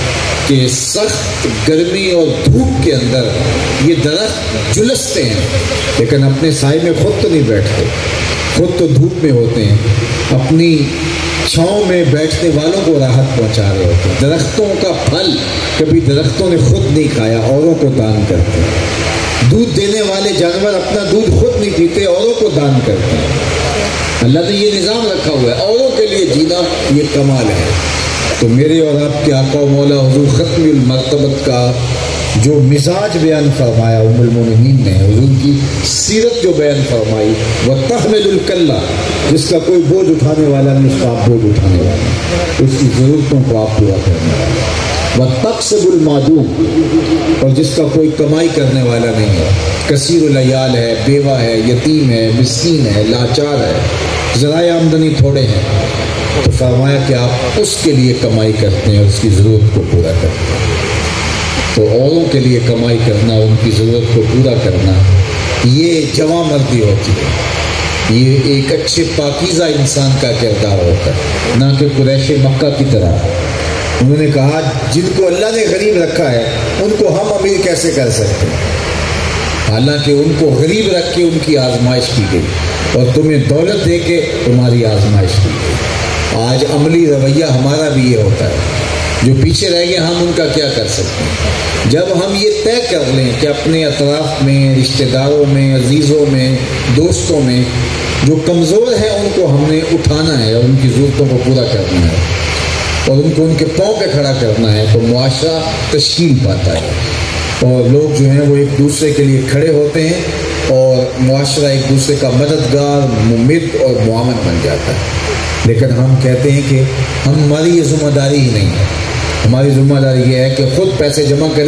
کہ سخت گرمی اور دھوپ کے اندر یہ درخت جلستے ہیں، لیکن اپنے سائے میں خود تو نہیں بیٹھتے، خود تو دھوپ میں ہوتے ہیں، اپنی چھاؤں میں بیٹھنے والوں کو راحت پہنچا رہے ہوتے ہیں۔ درختوں کا پھل کبھی درختوں نے خود نہیں کھایا، اوروں کو دان کرتے ہیں۔ دودھ دینے والے جانور اپنا دودھ خود نہیں پیتے، اوروں کو دان کرتے ہیں۔ اللہ نے یہ نظام رکھا ہوا ہے، اوروں کے لیے جینا یہ کمال ہے۔ تو میرے اور آپ کے آقا و مولا حضور ختم المرتبت کا جو مزاج بیان فرمایا ام المومنین نے، حضور کی سیرت جو بیان فرمائی، وَتَحْمِلُ الْكَلَّ، جس کا کوئی بوجھ اٹھانے والا نہیں، اس کا آپ بوجھ اٹھانے والا، اس کی ضرورتوں کو آپ پورا کرنے والا۔ وَتَقْسِبُ الْمَعْدُومَ، اور جس کا کوئی کمائی کرنے والا نہیں ہے، کثیر العیال ہے، بیوہ ہے، یتیم ہے، مسکین ہے، لاچار ہے، ذرائع آمدنی تھوڑے ہیں، تو فرمایا کہ آپ اس کے لیے کمائی کرتے ہیں اور اس کی ضرورت کو پورا کرتے ہیں۔ تو اوروں کے لیے کمائی کرنا، ان کی ضرورت کو پورا کرنا، یہ جواں مردی ہوتی ہے، یہ ایک اچھے پاکیزہ انسان کا کردار ہوتا ہے، نہ کہ قریش مکہ کی طرح۔ انہوں نے کہا جن کو اللہ نے غریب رکھا ہے ان کو ہم امیر کیسے کر سکتے ہیں، حالانکہ ان کو غریب رکھ کے ان کی آزمائش کی گئی اور تمہیں دولت دے کے تمہاری آزمائش کی گئی۔ آج عملی رویہ ہمارا بھی یہ ہوتا ہے، جو پیچھے رہ گئے ہم ان کا کیا کر سکتے ہیں؟ جب ہم یہ طے کر لیں کہ اپنے اطراف میں، رشتہ داروں میں، عزیزوں میں، دوستوں میں جو کمزور ہیں ان کو ہم نے اٹھانا ہے اور ان کی ضرورتوں کو پورا کرنا ہے اور ان کو ان کے پاؤں پہ کھڑا کرنا ہے، تو معاشرہ تشکیل پاتا ہے اور لوگ جو ہیں وہ ایک دوسرے کے لیے کھڑے ہوتے ہیں اور معاشرہ ایک دوسرے کا مددگار، ممد اور معاون بن جاتا ہے۔ لیکن ہم کہتے ہیں کہ ہم ہماری یہ ذمہ داری ہی نہیں ہے، ہماری ذمہ داری یہ ہے کہ خود پیسے جمع کریں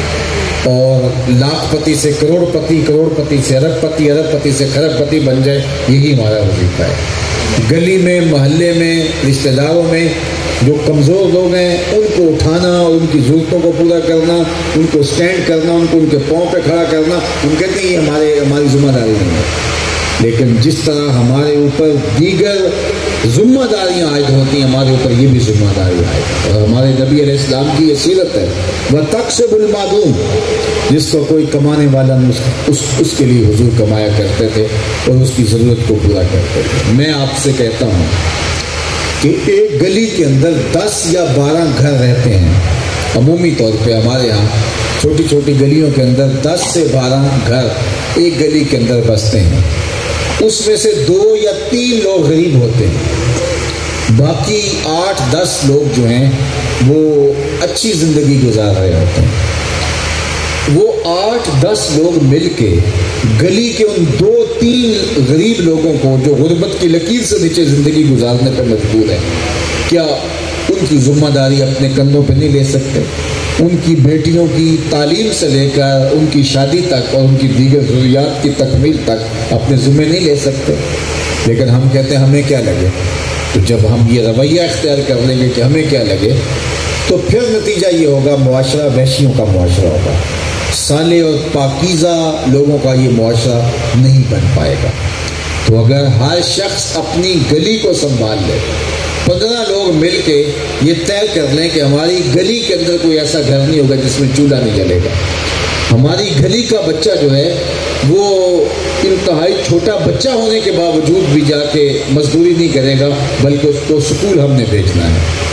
اور لاکھ پتی سے کروڑ پتی، کروڑ پتی سے ارب پتی، ارب پتی سے کھرب پتی بن جائے، یہی ہمارا وظیفہ ہے۔ گلی میں، محلے میں، رشتہ داروں میں جو کمزور لوگ ہیں ان کو اٹھانا اور ان کی ضرورتوں کو پورا کرنا، ان کو سٹینڈ کرنا، ان کو ان کے پاؤں پہ کھڑا کرنا، ہم کہتے ہیں یہ ہمارے ہماری ذمہ داری نہیں ہے۔ لیکن جس طرح ہمارے اوپر دیگر ذمہ داریاں عائد ہوتی ہیں، ہمارے اوپر یہ بھی ذمہ داری عائد ہے، اور ہمارے نبی علیہ السلام کی یہ سیرت ہے، وَتَقْسِبُ الْمَعْدُومَ، جس کا کوئی کمانے والا نہیں، اس, اس کے لیے حضور کمایا کرتے تھے اور اس کی ضرورت کو پورا کرتے تھے۔ میں آپ سے کہتا ہوں کہ ایک گلی کے اندر دس یا بارہ گھر رہتے ہیں، عمومی طور پہ ہمارے یہاں چھوٹی چھوٹی گلیوں کے اندر دس سے بارہ گھر ایک گلی کے اندر بستے ہیں، اس میں سے دو یا تین لوگ غریب ہوتے ہیں، باقی آٹھ دس لوگ جو ہیں وہ اچھی زندگی گزار رہے ہوتے ہیں۔ وہ آٹھ دس لوگ مل کے گلی کے ان دو تین غریب لوگوں کو جو غربت کی لکیر سے نیچے زندگی گزارنے پر مجبور ہیں، کیا ان کی ذمہ داری اپنے کندھوں پہ نہیں لے سکتے؟ ان کی بیٹیوں کی تعلیم سے لے کر ان کی شادی تک اور ان کی دیگر ضروریات کی تکمیل تک اپنے ذمہ نہیں لے سکتے؟ لیکن ہم کہتے ہیں ہمیں کیا لگے۔ تو جب ہم یہ رویہ اختیار کر لیں گے کہ ہمیں کیا لگے، تو پھر نتیجہ یہ ہوگا معاشرہ وحشیوں کا معاشرہ ہوگا، صالح اور پاکیزہ لوگوں کا یہ معاشرہ نہیں بن پائے گا۔ تو اگر ہر شخص اپنی گلی کو سنبھال لے، پندرہ لوگ مل کے یہ طے کر لیں کہ ہماری گلی کے اندر کوئی ایسا گھر نہیں ہوگا جس میں چولہا نہیں جلے گا، ہماری گلی کا بچہ جو ہے وہ انتہائی چھوٹا بچہ ہونے کے باوجود بھی جا کے مزدوری نہیں کرے گا، بلکہ اس کو اسکول ہم نے بھیجنا ہے،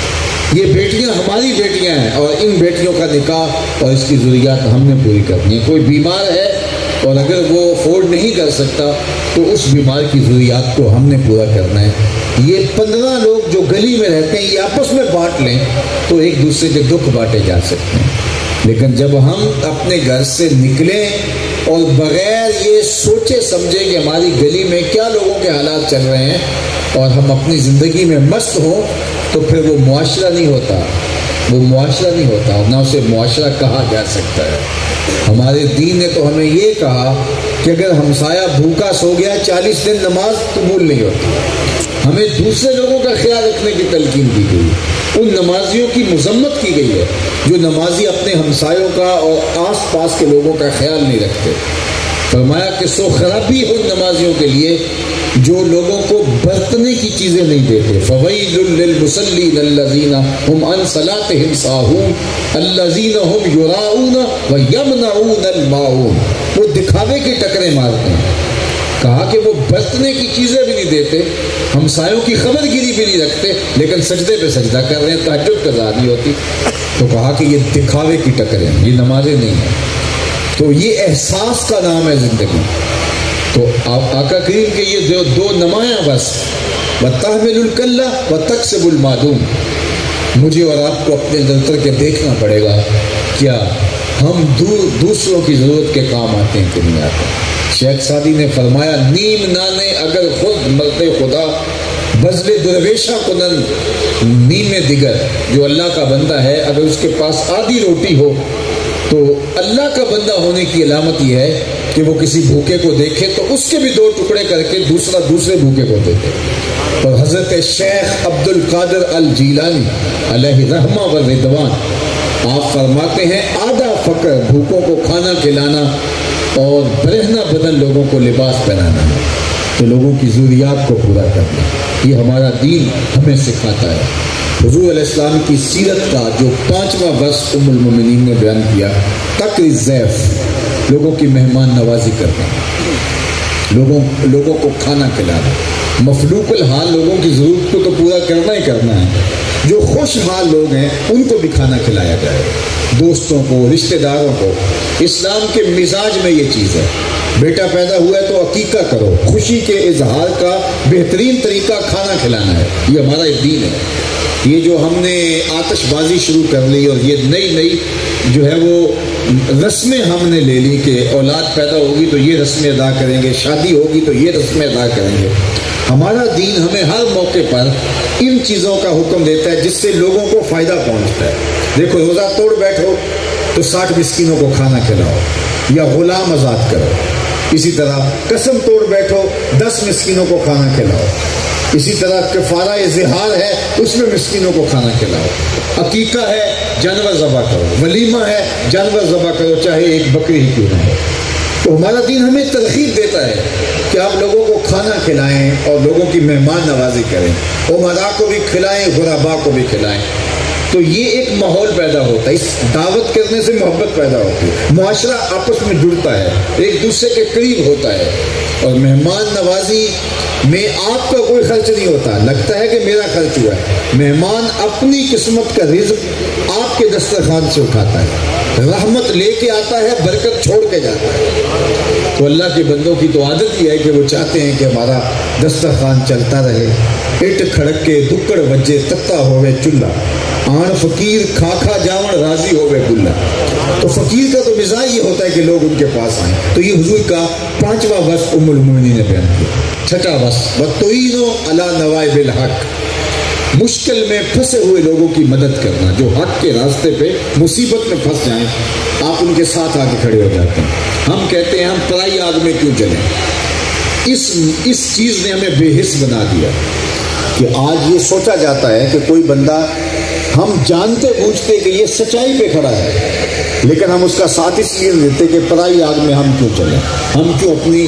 یہ بیٹیاں ہماری بیٹیاں ہیں اور ان بیٹیوں کا نکاح اور اس کی ضروریات ہم نے پوری کرنی ہے. کوئی بیمار ہے اور اگر وہ افورڈ نہیں کر سکتا تو اس بیمار کی ضروریات کو ہم نے پورا کرنا ہے. یہ پندرہ لوگ جو گلی میں رہتے ہیں یہ آپس میں بانٹ لیں تو ایک دوسرے کے دکھ بانٹے جا سکتے ہیں. لیکن جب ہم اپنے گھر سے نکلیں اور بغیر یہ سوچے سمجھے کہ ہماری گلی میں کیا لوگوں کے حالات چل رہے ہیں اور ہم اپنی زندگی میں مست ہوں تو پھر وہ معاشرہ نہیں ہوتا وہ معاشرہ نہیں ہوتا اور نہ اسے معاشرہ کہا جا سکتا ہے. ہمارے دین نے تو ہمیں یہ کہا کہ اگر ہمسایہ بھوکا سو گیا چالیس دن نماز قبول نہیں ہوتی. ہمیں دوسرے لوگوں کا خیال رکھنے کی تلقین کی گئی. ان نمازیوں کی مذمت کی گئی ہے جو نمازی اپنے ہمسایوں کا اور آس پاس کے لوگوں کا خیال نہیں رکھتے. فرمایا کہ سو خرابی ان نمازیوں کے لیے جو لوگوں کو برتنے کی چیزیں نہیں دیتے. فویل للمصلین الذین هم عن صلاتهم ساہون الذین هم یراؤون ویمنعون الماعون. وہ دکھاوے کی ٹکریں مارتے ہیں. کہا کہ وہ برتنے کی چیزیں بھی نہیں دیتے, ہمسایوں کی خبر گیری بھی نہیں رکھتے, لیکن سجدے پہ سجدہ کر رہے ہیں, تہجد قضا نہیں ہوتی. تو کہا کہ یہ دکھاوے کی ٹکریں, یہ نمازیں نہیں ہیں. تو یہ احساس کا نام ہے زندگی. تو آقا کریم کے یہ جو دو نمایاں بس وَتَحْمِلُ الْكَلَّ وَتَكْسِبُ الْمَعْدُومَ, مجھے اور آپ کو اپنے اندر کے دیکھنا پڑے گا کیا ہم دوسروں کی ضرورت کے کام آتے ہیں کہ نہیں آتے. شیخ سعدی نے فرمایا نیم نانے اگر خود مرد خدا بزل درویشہ کنن نیم دیگر. جو اللہ کا بندہ ہے اگر اس کے پاس آدھی روٹی ہو تو اللہ کا بندہ ہونے کی علامت یہ ہے کہ وہ کسی بھوکے کو دیکھے تو اس کے بھی دو ٹکڑے کر کے دوسرا دوسرے بھوکے کو دیتے. اور حضرت شیخ عبد القادر الجیلانی علیہ رحمہ و رضوان آپ فرماتے ہیں آدھا فقر بھوکوں کو کھانا کھلانا اور برہنہ بدن لوگوں کو لباس پہنانا ہے. تو لوگوں کی ضروریات کو پورا کرنا یہ ہمارا دین ہمیں سکھاتا ہے. حضور علیہ السلام کی سیرت کا جو پانچواں برس ام المومنین نے بیان کیا تقر الضیف, لوگوں کی مہمان نوازی کرنا, لوگوں لوگوں کو کھانا کھلانا. مفلوق الحال لوگوں کی ضرورت کو تو پورا کرنا ہی کرنا ہے. جو خوشحال لوگ ہیں ان کو بھی کھانا کھلایا جائے, دوستوں کو, رشتہ داروں کو. اسلام کے مزاج میں یہ چیز ہے. بیٹا پیدا ہوا ہے تو عقیقہ کرو, خوشی کے اظہار کا بہترین طریقہ کھانا کھلانا ہے. یہ ہمارا ایک دین ہے. یہ جو ہم نے آتش بازی شروع کر لی اور یہ نئی نئی جو ہے وہ رسمیں ہم نے لے لی کہ اولاد پیدا ہوگی تو یہ رسمیں ادا کریں گے, شادی ہوگی تو یہ رسمیں ادا کریں گے. ہمارا دین ہمیں ہر موقع پر ان چیزوں کا حکم دیتا ہے جس سے لوگوں کو فائدہ پہنچتا ہے. دیکھو روزہ توڑ بیٹھو تو ساٹھ مسکینوں کو کھانا کھلاؤ یا غلام آزاد کرو. اسی طرح قسم توڑ بیٹھو دس مسکینوں کو کھانا کھلاؤ. اسی طرح کفارہ زہار ہے اس میں مسکینوں کو کھانا کھلاؤ. عقیقہ ہے جانور ذبح کرو, ولیمہ ہے جانور ذبح کرو چاہے ایک بکری ہی کیوں نہ ہو. تو ہمارا دین ہمیں ترغیب دیتا ہے کہ آپ لوگوں کو کھانا کھلائیں اور لوگوں کی مہمان نوازی کریں, عمراء کو بھی کھلائیں, غرباء کو بھی کھلائیں. تو یہ ایک ماحول پیدا ہوتا ہے. اس دعوت کرنے سے محبت پیدا ہوتی ہے, معاشرہ آپس میں جڑتا ہے, ایک دوسرے کے قریب ہوتا ہے. اور مہمان نوازی میں آپ کا کوئی خرچ نہیں ہوتا, لگتا ہے کہ میرا خرچ ہوا ہے. مہمان اپنی قسمت کا رزق آپ کے دسترخوان سے اٹھاتا ہے, رحمت لے کے آتا ہے, برکت چھوڑ کے جاتا ہے. تو اللہ کے بندوں کی تو عادت یہ ہے کہ وہ چاہتے ہیں کہ ہمارا دسترخوان چلتا رہے. اٹ کھڑک کے دکڑ وجے تتا ہوئے چولہا, آن فقیر کھا کھا جاون راضی ہوئے گلہ. تو فقیر کا تو مزاج یہ ہوتا ہے کہ لوگ ان کے پاس آئیں. تو یہ حضور کا پانچواں وصف ام المومنین نے بیان کیا. چھٹا وصف وَتُعِينُ عَلَى نَوَائِبِ الْحَقِّ, مشکل میں پھنسے ہوئے لوگوں کی مدد کرنا. جو حق کے راستے پہ مصیبت میں پھنس جائیں آپ ان کے ساتھ آ کے کھڑے ہو جاتے ہیں. ہم کہتے ہیں ہم پرائی آگ میں کیوں چلیں. اس اس چیز نے ہمیں بے حس بنا دیا کہ آج یہ سوچا جاتا ہے کہ کوئی بندہ ہم جانتے بوجھتے کہ یہ سچائی پہ کھڑا ہے لیکن ہم اس کا ساتھ اس لیے دیتے کہ پرائی آگ میں ہم کیوں چلیں, ہم کیوں اپنی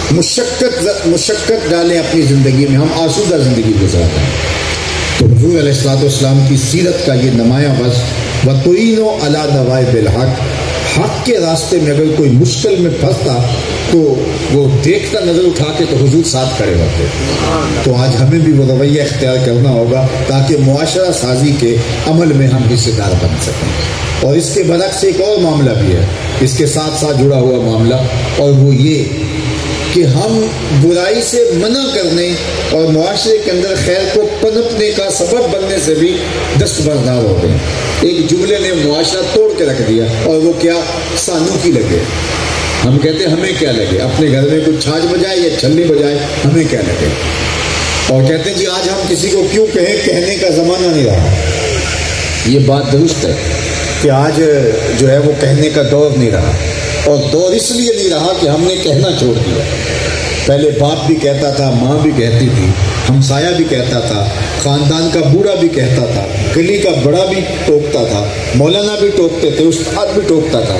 مشقت مشقت ڈالیں اپنی زندگی میں, ہم آسودہ زندگی گزارتے ہیں. تو حضور علیہ الصلوۃ والسلام کی سیرت کا یہ نمایاں وصف وَتُعِينُ عَلَى نَوَائِبِ الْحَقِّ, حق کے راستے میں اگر کوئی مشکل میں پھنستا تو وہ دیکھتا نظر اٹھا کے تو حضور ساتھ کھڑے ہوتے. تو آج ہمیں بھی وہ رویہ اختیار کرنا ہوگا تاکہ معاشرہ سازی کے عمل میں ہم حصے دار بن سکیں. اور اس کے برعکس ایک اور معاملہ بھی ہے اس کے ساتھ ساتھ جڑا ہوا معاملہ, اور وہ یہ کہ ہم برائی سے منع کرنے اور معاشرے کے اندر خیر کو پنپنے کا سبب بننے سے بھی دستبردار ہو گئے. ایک جملے نے معاشرہ توڑ کے رکھ دیا, اور وہ کیا, سانو کی لگے. ہم کہتے ہیں ہمیں کیا لگے, اپنے گھر میں کچھ چھاچ بجائے یا چھلنی بجائے, ہمیں کیا لگے. اور کہتے ہیں جی آج ہم کسی کو کیوں کہیں, کہنے کا زمانہ نہیں رہا. یہ بات درست ہے کہ آج جو ہے وہ کہنے کا دور نہیں رہا, اور دور اس لیے نہیں رہا کہ ہم نے کہنا چھوڑ دیا. پہلے باپ بھی کہتا تھا, ماں بھی کہتی تھی, ہمسایہ بھی کہتا تھا, خاندان کا بوڑھا بھی کہتا تھا, گلی کا بڑا بھی ٹوکتا تھا, مولانا بھی ٹوکتے تھے, استاد بھی ٹوکتا تھا.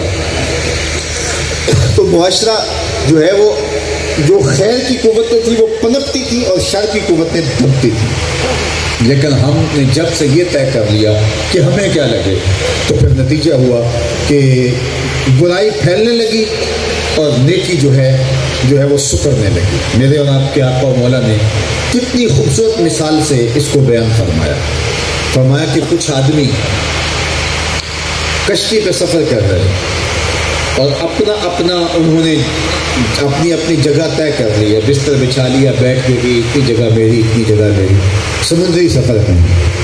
تو معاشرہ جو ہے وہ جو خیر کی قوتیں تھی وہ پنپتی تھی اور شر کی قوتیں دبتی تھی. لیکن ہم نے جب سے یہ طے کر لیا کہ ہمیں کیا لگے, تو پھر نتیجہ ہوا کہ برائی پھیلنے لگی اور نیکی جو ہے جو ہے وہ سکڑنے لگی. میرے اور آپ کے آقا و مولا نے کتنی خوبصورت مثال سے اس کو بیان فرمایا. فرمایا کہ کچھ آدمی کشتی پہ سفر کر رہے اور اپنا اپنا انہوں نے اپنی اپنی جگہ طے کر لی ہے, بستر بچھا لیا, بیٹھ کے بھی اتنی جگہ میری, اتنی جگہ میری, سمندری سفر میں.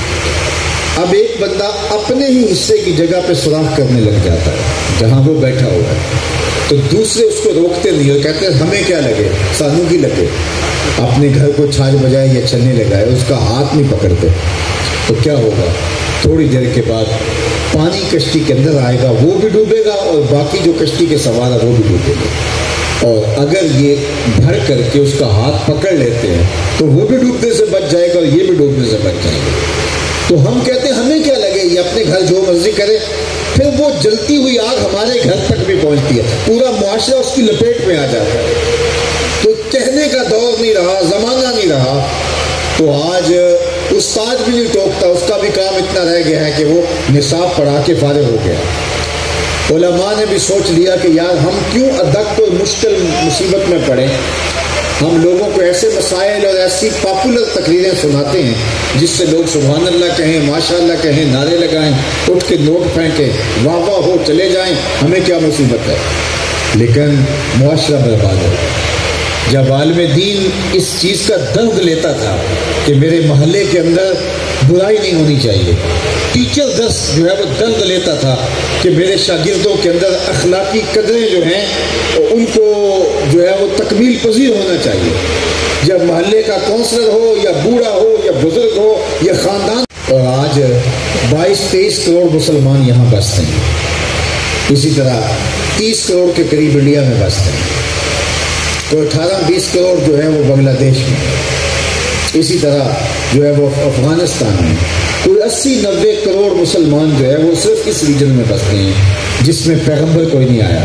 اب ایک بندہ اپنے ہی حصے کی جگہ پہ سوراخ کرنے لگ جاتا ہے جہاں وہ بیٹھا ہوا ہے, تو دوسرے اس کو روکتے نہیں اور کہتے ہیں ہمیں کیا لگے, سانو کی لگے. اپنے گھر کو چھاچ بجائے یا چلنے لگائے, اس کا ہاتھ نہیں پکڑتے. تو کیا ہوگا, تھوڑی دیر کے بعد پانی کشتی کے اندر آئے گا, وہ بھی ڈوبے گا, اور باقی جو کشتی کے سوار ہے وہ بھی ڈوبے گا. اور اگر یہ بھر کر کے اس کا ہاتھ پکڑ لیتے ہیں تو وہ بھی ڈوبنے سے بچ جائے گا اور یہ بھی ڈوبنے سے بچ جائے گا. تو ہم کہتے ہیں ہمیں کیا لگے, یہ اپنے گھر جو مرضی کرے. پھر وہ جلتی ہوئی آگ ہمارے گھر تک بھی پہنچتی ہے, پورا معاشرہ اس کی لپیٹ میں آ جاتا ہے. تو کہنے کا دور نہیں رہا, زمانہ نہیں رہا. تو آج استاد بھی نہیں ٹوکتا, اس کا بھی کام اتنا رہ گیا ہے کہ وہ نصاب پڑھا کے فارغ ہو گیا. علماء نے بھی سوچ لیا کہ یار ہم کیوں ادک کوئی مشکل مصیبت میں پڑے, ہم لوگوں کو ایسے مسائل اور ایسی پاپولر تقریریں سناتے ہیں جس سے لوگ سبحان اللہ کہیں, ماشاء اللہ کہیں, نعرے لگائیں, اٹھ کے نوٹ پھینکیں, واہ واہ ہو چلے جائیں, ہمیں کیا مصیبت ہے. لیکن معاشرہ برباد ہے. جب عالم دین اس چیز کا درد لیتا تھا کہ میرے محلے کے اندر برائی نہیں ہونی چاہیے, ٹیچر درس جو ہے وہ درد لیتا تھا کہ میرے شاگردوں کے اندر اخلاقی قدریں جو ہیں ان کو جو ہے وہ تکمیل پذیر ہونا چاہیے. جب محلے کا کونسلر ہو یا بوڑھا ہو یا بزرگ ہو یا خاندان. اور آج بائیس تیئیس کروڑ مسلمان یہاں بستے ہیں, اسی طرح تیس کروڑ کے قریب انڈیا میں بستے ہیں, تو اٹھارہ بیس کروڑ جو ہے وہ بنگلہ دیش میں, اسی طرح جو ہے وہ افغانستان میں, کوئی اسی نوے کروڑ مسلمان جو ہے وہ صرف اس ریجن میں بستے ہیں جس میں پیغمبر کوئی نہیں آیا,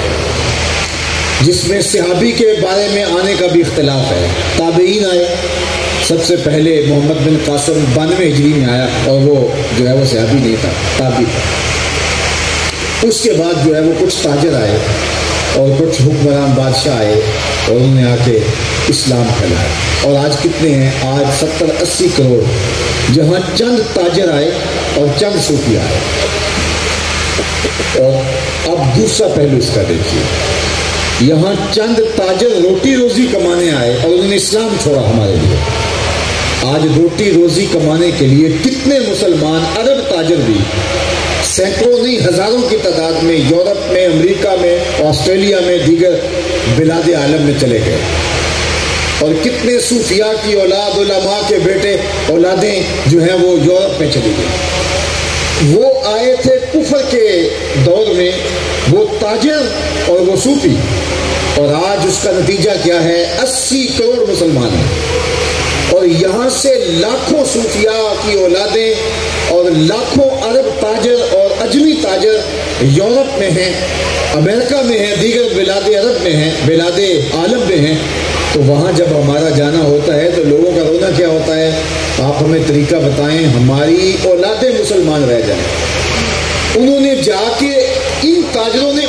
جس میں صحابی کے بارے میں آنے کا بھی اختلاف ہے. تابعین آئے, سب سے پہلے محمد بن قاسم بانوے ہجری میں آیا, اور وہ جو ہے وہ صحابی نہیں تھا, تابعی تھا. اس کے بعد جو ہے وہ کچھ تاجر آئے اور کچھ حکمران بادشاہ آئے اور انہوں نے آ کے اسلام پھیلایا. اور آج کتنے ہیں, آج ستر اسی کروڑ, جہاں چند تاجر آئے اور چند صوفی آئے. اور اب دوسرا پہلو اس کا دیکھیے, یہاں چند تاجر روٹی روزی کمانے آئے اور انہوں نے اسلام چھوڑا ہمارے لیے. آج روٹی روزی کمانے کے لیے کتنے مسلمان عرب تاجر بھی سینکڑوں نہیں ہزاروں کی تعداد میں یورپ میں, امریکہ میں, آسٹریلیا میں, دیگر بلاد عالم میں چلے گئے. اور کتنے صوفیاء کی اولاد, علماء کے بیٹے, اولادیں جو ہیں وہ یورپ میں چلی گئی. وہ آئے تھے کفر کے دور میں, وہ تاجر اور وہ صوفی, اور آج اس کا نتیجہ کیا ہے, اسی کروڑ مسلمان ہیں. اور یہاں سے لاکھوں صوفیاء کی اولادیں اور لاکھوں عرب تاجر اور اجمی تاجر یورپ میں ہیں, امریکہ میں ہیں, دیگر بلاد عرب میں ہیں, بلاد عالم میں ہیں. تو وہاں جب ہمارا جانا ہوتا ہے تو لوگوں کا رونا کیا ہوتا ہے, آپ ہمیں طریقہ بتائیں, ہماری اولادیں مسلمان رہ جائیں. انہوں نے جا کے ان تاجروں نے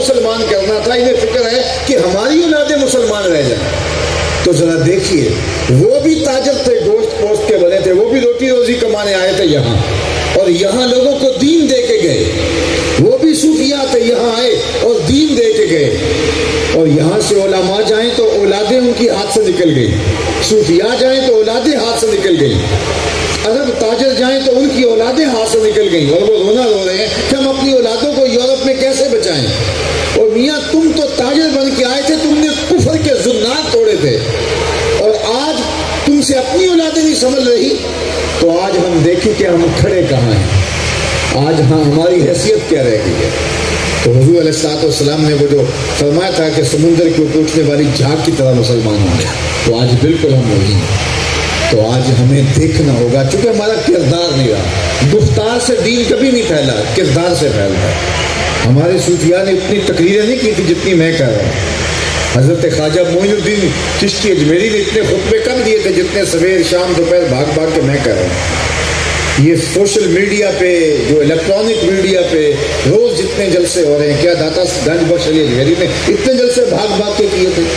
مسلمان کرنا تھا، انہیں فکر ہے کہ ہماری اولادیں مسلمان رہ جائیں۔ تو ذرا دیکھیے، وہ بھی تاجر تھے، گوشت پوست کے بنے تھے، وہ بھی روٹی روزی کمانے آئے تھے یہاں، اور یہاں لوگوں کو دین دے کے گئے۔ وہ بھی صوفیاء تھے، یہاں آئے اور دین دے کے گئے، اور یہاں سے علماء جائیں تو اولادیں ان کی ہاتھ سے نکل گئی، صوفیاء جائیں تو اولادیں ہاتھ سے نکل گئی، عرب تاجر جائیں تو ان کی اولادیں ہاتھ سے نکل گئیں، اور وہ رونا رو رہے ہیں کہ ہم اپنی اولادوں کو یورپ میں کیسے بچائیں۔ اور میاں تم تو تاجر بن کے آئے تھے، تم نے کفر کے زنات توڑے تھے، اور آج تم سے اپنی اولادیں نہیں سنبھل رہی، تو آج ہم دیکھیں کہ ہم کھڑے کہاں ہیں، آج ہاں ہماری حیثیت کیا رہ گئی ہے۔ تو حضور علیہ الصلوۃ والسلام نے وہ جو فرمایا تھا کہ سمندر کے اوپر اٹھنے والی جھاگ کی طرح مسلمان ہوں گے، تو آج بالکل ہم وہی ہیں۔ تو آج ہمیں دیکھنا ہوگا، چونکہ ہمارا کردار نہیں رہا، گفتار سے دین کبھی نہیں پھیلا، کردار سے پھیلتا ہے۔ ہمارے صوفیاء نے اتنی تقریریں نہیں کی تھی جتنی میں کر رہا ہوں، حضرت خواجہ معین الدین چشتی اجمیری نے اتنے خطبے کم دیے تھے جتنے سویر شام دوپہر بھاگ بھاگ کے میں کر رہا ہوں۔ یہ سوشل میڈیا پہ، جو الیکٹرانک میڈیا پہ روز جتنے جلسے ہو رہے ہیں، کیا داتا گنج بخش علی اجمیری نے اتنے جلسے بھاگ بھاگ کے کیے تھے؟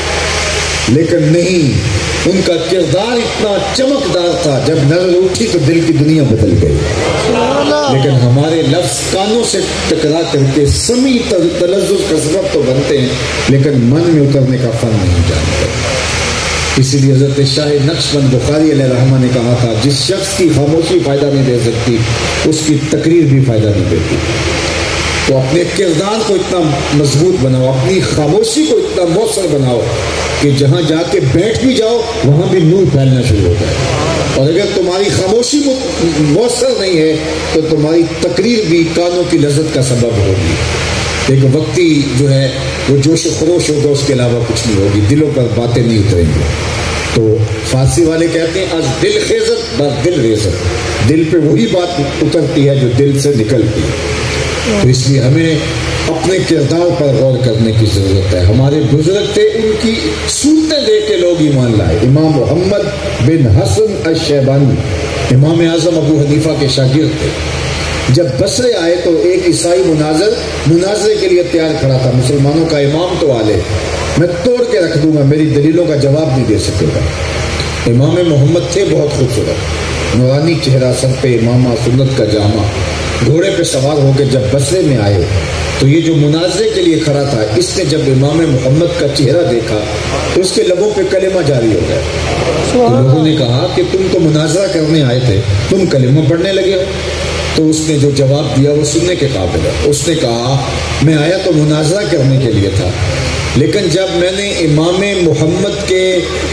لیکن نہیں، ان کا کردار اتنا چمکدار تھا، جب نظر اٹھی تو دل کی دنیا بدل گئی۔ لیکن ہمارے لفظ کانوں سے ٹکرا کر کے سمی تلذذ کا سبب تو بنتے ہیں، لیکن من میں اترنے کا فن نہیں جانتے۔ اسی لیے حضرت شاہ نقشبند بخاری علیہ رحمہ نے کہا تھا، جس شخص کی خاموشی فائدہ نہیں دے سکتی، اس کی تقریر بھی فائدہ نہیں دیتی۔ تو اپنے کردار کو اتنا مضبوط بناؤ، اپنی خاموشی کو اتنا مؤثر بناؤ کہ جہاں جا کے بیٹھ بھی جاؤ وہاں بھی نور پھیلنا شروع ہو جائے۔ اور اگر تمہاری خاموشی مؤثر نہیں ہے تو تمہاری تقریر بھی کانوں کی لذت کا سبب ہوگی۔ ایک وقتی جو ہے وہ جوش و خروش ہوگا، اس کے علاوہ کچھ نہیں ہوگی، دلوں پر باتیں نہیں اتریں گی۔ تو فارسی والے کہتے ہیں از دل خیزت بس دل ریزت، دل پہ وہی بات اترتی ہے جو دل سے نکلتی ہے۔ تو اس لیے ہمیں اپنے کردار پر غور کرنے کی ضرورت ہے۔ ہمارے بزرگ تھے، ان کی صورتیں دیکھ کے لوگ ایمان لائے۔ امام محمد بن حسن الشیبانی امام اعظم ابو حنیفہ کے شاگرد تھے۔ جب بصرے آئے تو ایک عیسائی مناظر مناظرے کے لیے تیار کھڑا تھا، مسلمانوں کا امام تو آلے، میں توڑ کے رکھ دوں گا، میری دلیلوں کا جواب نہیں دے سکے گا۔ امام محمد تھے بہت خوبصورت، نورانی چہرہ، سر پہ امامہ، سنت کا جامہ، گھوڑے پہ سوار ہو کے جب بصرے میں آئے تو یہ جو مناظرے کے لیے کھڑا تھا، اس نے جب امام محمد کا چہرہ دیکھا تو اس کے لبوں پہ کلمہ جاری ہو گیا۔ تو لوگوں نے کہا کہ تم تو مناظرہ کرنے آئے تھے، تم کلمہ پڑھنے لگے ہو؟ تو اس نے جو جواب دیا وہ سننے کے قابل ہے۔ اس نے کہا میں آیا تو مناظرہ کرنے کے لیے تھا، لیکن جب میں نے امام محمد کے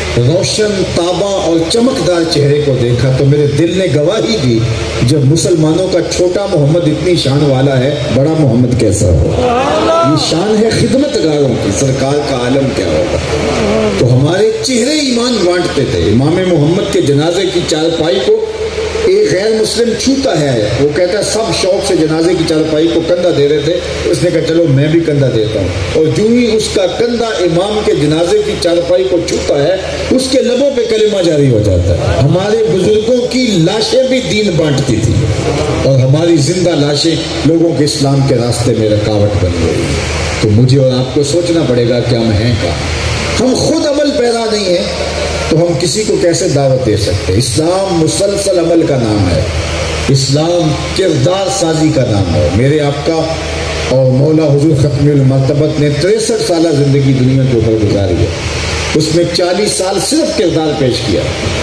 روشن تابہ اور چمکدار چہرے کو دیکھا تو میرے دل نے گواہی دی، جب مسلمانوں کا چھوٹا محمد اتنی شان والا ہے، بڑا محمد کیسا ہو؟ یہ شان ہے خدمت گاروں کی، سرکار کا عالم کیا ہوگا؟ تو ہمارے چہرے ایمان بانٹتے تھے۔ امام محمد کے جنازے کی چارپائی کو ایک غیر مسلم چھوتا ہے، وہ کہتا ہے سب شوق سے جنازے کی چارپائی کو کندھا دے رہے تھے، اس نے کہا چلو میں بھی کندھا دیتا ہوں، اور جو ہی اس کا کندھا امام کے جنازے کی چارپائی کو چھوتا ہے، اس کے لبوں پہ کلمہ جاری ہو جاتا ہے۔ ہمارے بزرگوں کی لاشیں بھی دین بانٹتی تھی، اور ہماری زندہ لاشیں لوگوں کے اسلام کے راستے میں رکاوٹ بن گئی۔ تو مجھے اور آپ کو سوچنا پڑے گا کہ ہم ہیں کہاں۔ ہم خود عمل پیرا نہیں ہیں تو ہم کسی کو کیسے دعوت دے سکتے؟ اسلام مسلسل عمل کا نام ہے، اسلام کردار سازی کا نام ہے۔ میرے آپ کا اور مولا حضور ختم المرتبت نے تریسٹھ سالہ زندگی دنیا کے اوپر گزاری ہے، اس میں چالیس سال صرف کردار پیش کیا۔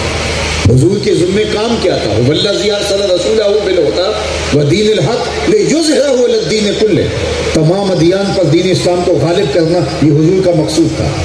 حضور کے ذمہ کام کیا تھا؟ والذی ارسل رسولہ بالہدی ودین الحق لیظہرہ علی الدین کلہ، تمام ادیان پر دین اسلام کو غالب کرنا یہ حضور کا مقصود تھا۔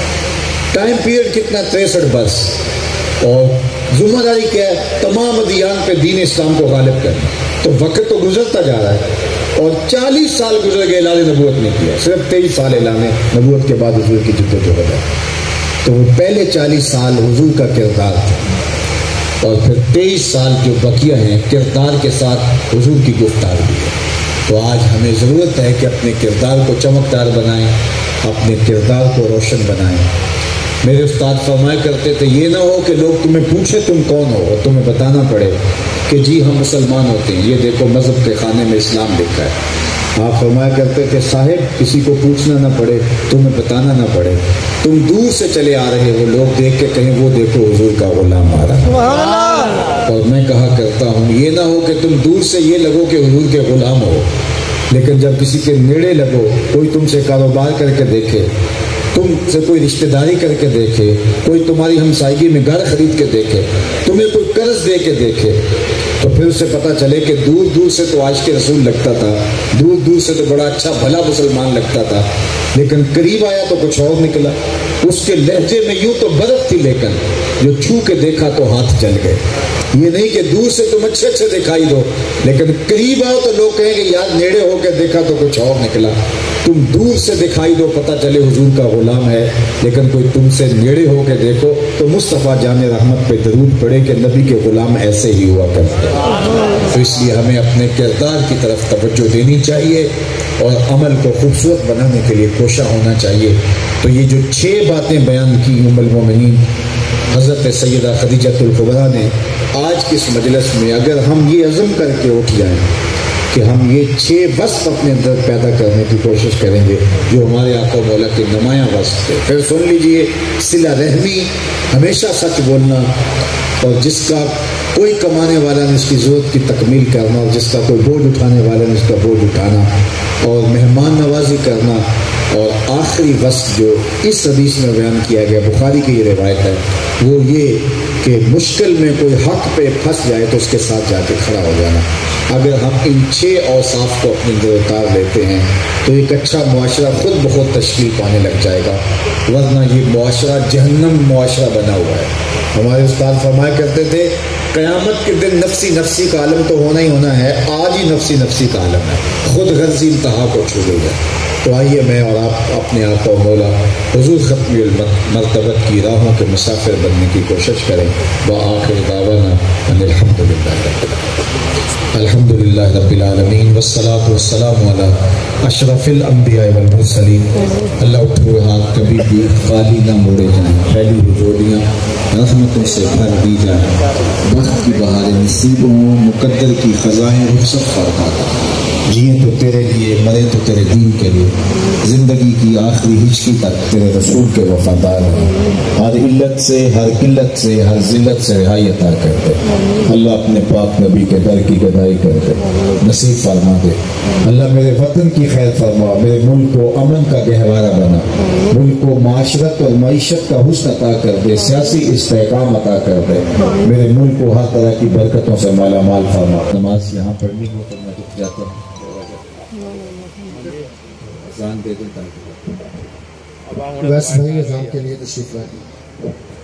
ٹائم پیریڈ کتنا؟ تریسٹھ برس، اور ذمہ داری کیا ہے؟ تمام ادیان پہ دین اسلام کو غالب کرنا۔ تو وقت تو گزرتا جا رہا ہے، اور چالیس سال گزر گئے، اعلان نبوت نہیں کیا، صرف تیئیس سال اعلان نبوت کے بعد حضور کی جدوجہد ہے۔ تو وہ پہلے چالیس سال حضور کا کردار تھا، اور پھر تیئیس سال جو بقیہ ہیں کردار کے ساتھ حضور کی گفتار بھی ہے۔ تو آج ہمیں ضرورت ہے کہ اپنے کردار کو چمکدار بنائیں، اپنے کردار کو روشن بنائیں۔ میرے استاد فرمایا کرتے تھے یہ نہ ہو کہ لوگ تمہیں پوچھیں تم کون ہو اور تمہیں بتانا پڑے کہ جی ہم مسلمان ہوتے ہیں، یہ دیکھو مذہب کے خانے میں اسلام لکھا ہے۔ آپ فرمایا کرتے کہ صاحب کسی کو پوچھنا نہ پڑے، تمہیں بتانا نہ پڑے، تم دور سے چلے آ رہے ہو، لوگ دیکھ کے کہیں وہ دیکھو حضور کا غلام آ رہا ہے۔ اور میں کہا کرتا ہوں یہ نہ ہو کہ تم دور سے یہ لگو کہ حضور کے غلام ہو، لیکن جب کسی کے نیڑے لگو، کوئی تم سے کاروبار کر کے دیکھے، تم سے کوئی رشتہ داری کر کے دیکھے، کوئی تمہاری ہمسائیگی میں گھر خرید کے دیکھے، تمہیں کوئی قرض دے کے دیکھے، تو پھر اسے پتہ چلے کہ دور دور سے تو عاشق رسول لگتا تھا، دور دور سے تو بڑا اچھا بھلا مسلمان لگتا تھا، لیکن قریب آیا تو کچھ اور نکلا۔ اس کے لہجے میں یوں تو برف تھی، لیکن جو چھو کے دیکھا تو ہاتھ جل گئے۔ یہ نہیں کہ دور سے تم اچھے اچھے دکھائی دو، لیکن قریب آؤ تو لوگ کہیں کہ یار نیڑے ہو کے دیکھا تو کچھ اور نکلا۔ تم دور سے دکھائی دو، پتہ چلے حضور کا غلام ہے، لیکن کوئی تم سے نیڑے ہو کے دیکھو تو مصطفیٰ جان رحمت پہ درود پڑے کہ نبی کے غلام ایسے ہی ہوا کرتے ہیں۔ تو اس لیے ہمیں اپنے کردار کی طرف توجہ دینی چاہیے اور عمل کو خوبصورت بنانے کے لیے کوشاں ہونا چاہیے۔ تو یہ جو چھ باتیں بیان کی ام المومنین حضرت سیدہ خدیجہ الکبریٰ نے آج کی اس مجلس میں، اگر ہم یہ عزم کر کے اٹھ جائیں کہ ہم یہ چھ وصف اپنے اندر پیدا کرنے کی کوشش کریں گے جو ہمارے آقا مولا کے نمایاں وصف تھے۔ پھر سن لیجئے، صلہ رحمی، ہمیشہ سچ بولنا، اور جس کا کوئی کمانے والا نہیں اس کی ضرورت کی تکمیل کرنا، اور جس کا کوئی بوجھ اٹھانے والا نہیں اس کا بوجھ اٹھانا، اور مہمان نوازی کرنا، اور آخری وصف جو اس حدیث میں بیان کیا گیا، بخاری کی یہ روایت ہے، وہ یہ کہ مشکل میں کوئی حق پہ پھنس جائے تو اس کے ساتھ جا کے کھڑا ہو جانا۔ اگر ہم ان چھ اوصاف کو اپنے اندر اتار لیتے ہیں تو ایک اچھا معاشرہ خود بخود تشکیل پانے لگ جائے گا، ورنہ یہ معاشرہ جہنم معاشرہ بنا ہوا ہے۔ ہمارے استاد فرمایا کرتے تھے قیامت کے دن نفسی نفسی کا عالم تو ہونا ہی ہونا ہے، آج ہی نفسی نفسی کا عالم ہے، خود غرضی انتہا کو چھو گئی ہے۔ تو آئیے میں اور آپ اپنے آقا و مولا حضور ختم المرتبت کی راہوں کے مسافر بننے کی کوشش کریں۔ وآخر دعوانا ان الحمد للہ الحمد للہ رب العالمین والصلاة والسلام علی اشرف الانبیاء والمرسلین۔ اللہ اٹھوئے ہاتھ کبھی بھی خالی نہ موڑے جائیں، پھیلی ہوئی جوڑیاں رحمتوں سے بھر دی جائیں، وقت کی بہاریں نصیبوں، مقدر کی خزائیں رخصت فرما۔ جیے تو تیرے لیے، مرے تو تیرے دین کے لیے، زندگی کی آخری ہچکی تک تیرے رسول کے وفادار ہیں۔ ہر علت سے، ہر قلت سے، ہر ذلت سے رہائی عطا کر دے۔ اللہ اپنے پاک نبی کے در کی گدائی کر دے، نصیب فرما دے۔ اللہ میرے وطن کی خیر فرما، میرے ملک کو امن کا گہوارہ بنا، ملک کو معاشرت اور معیشت کا حسن عطا کر دے، سیاسی استحکام عطا کر دے، میرے ملک کو ہر طرح کی برکتوں سے مالا مال فرما۔ نماز یہاں پڑھنی ہو تو میں رک جاتا ہوں، اذان دے دیں تاکہ ویسے بھائی اذان کے لیے تشریف لائیں۔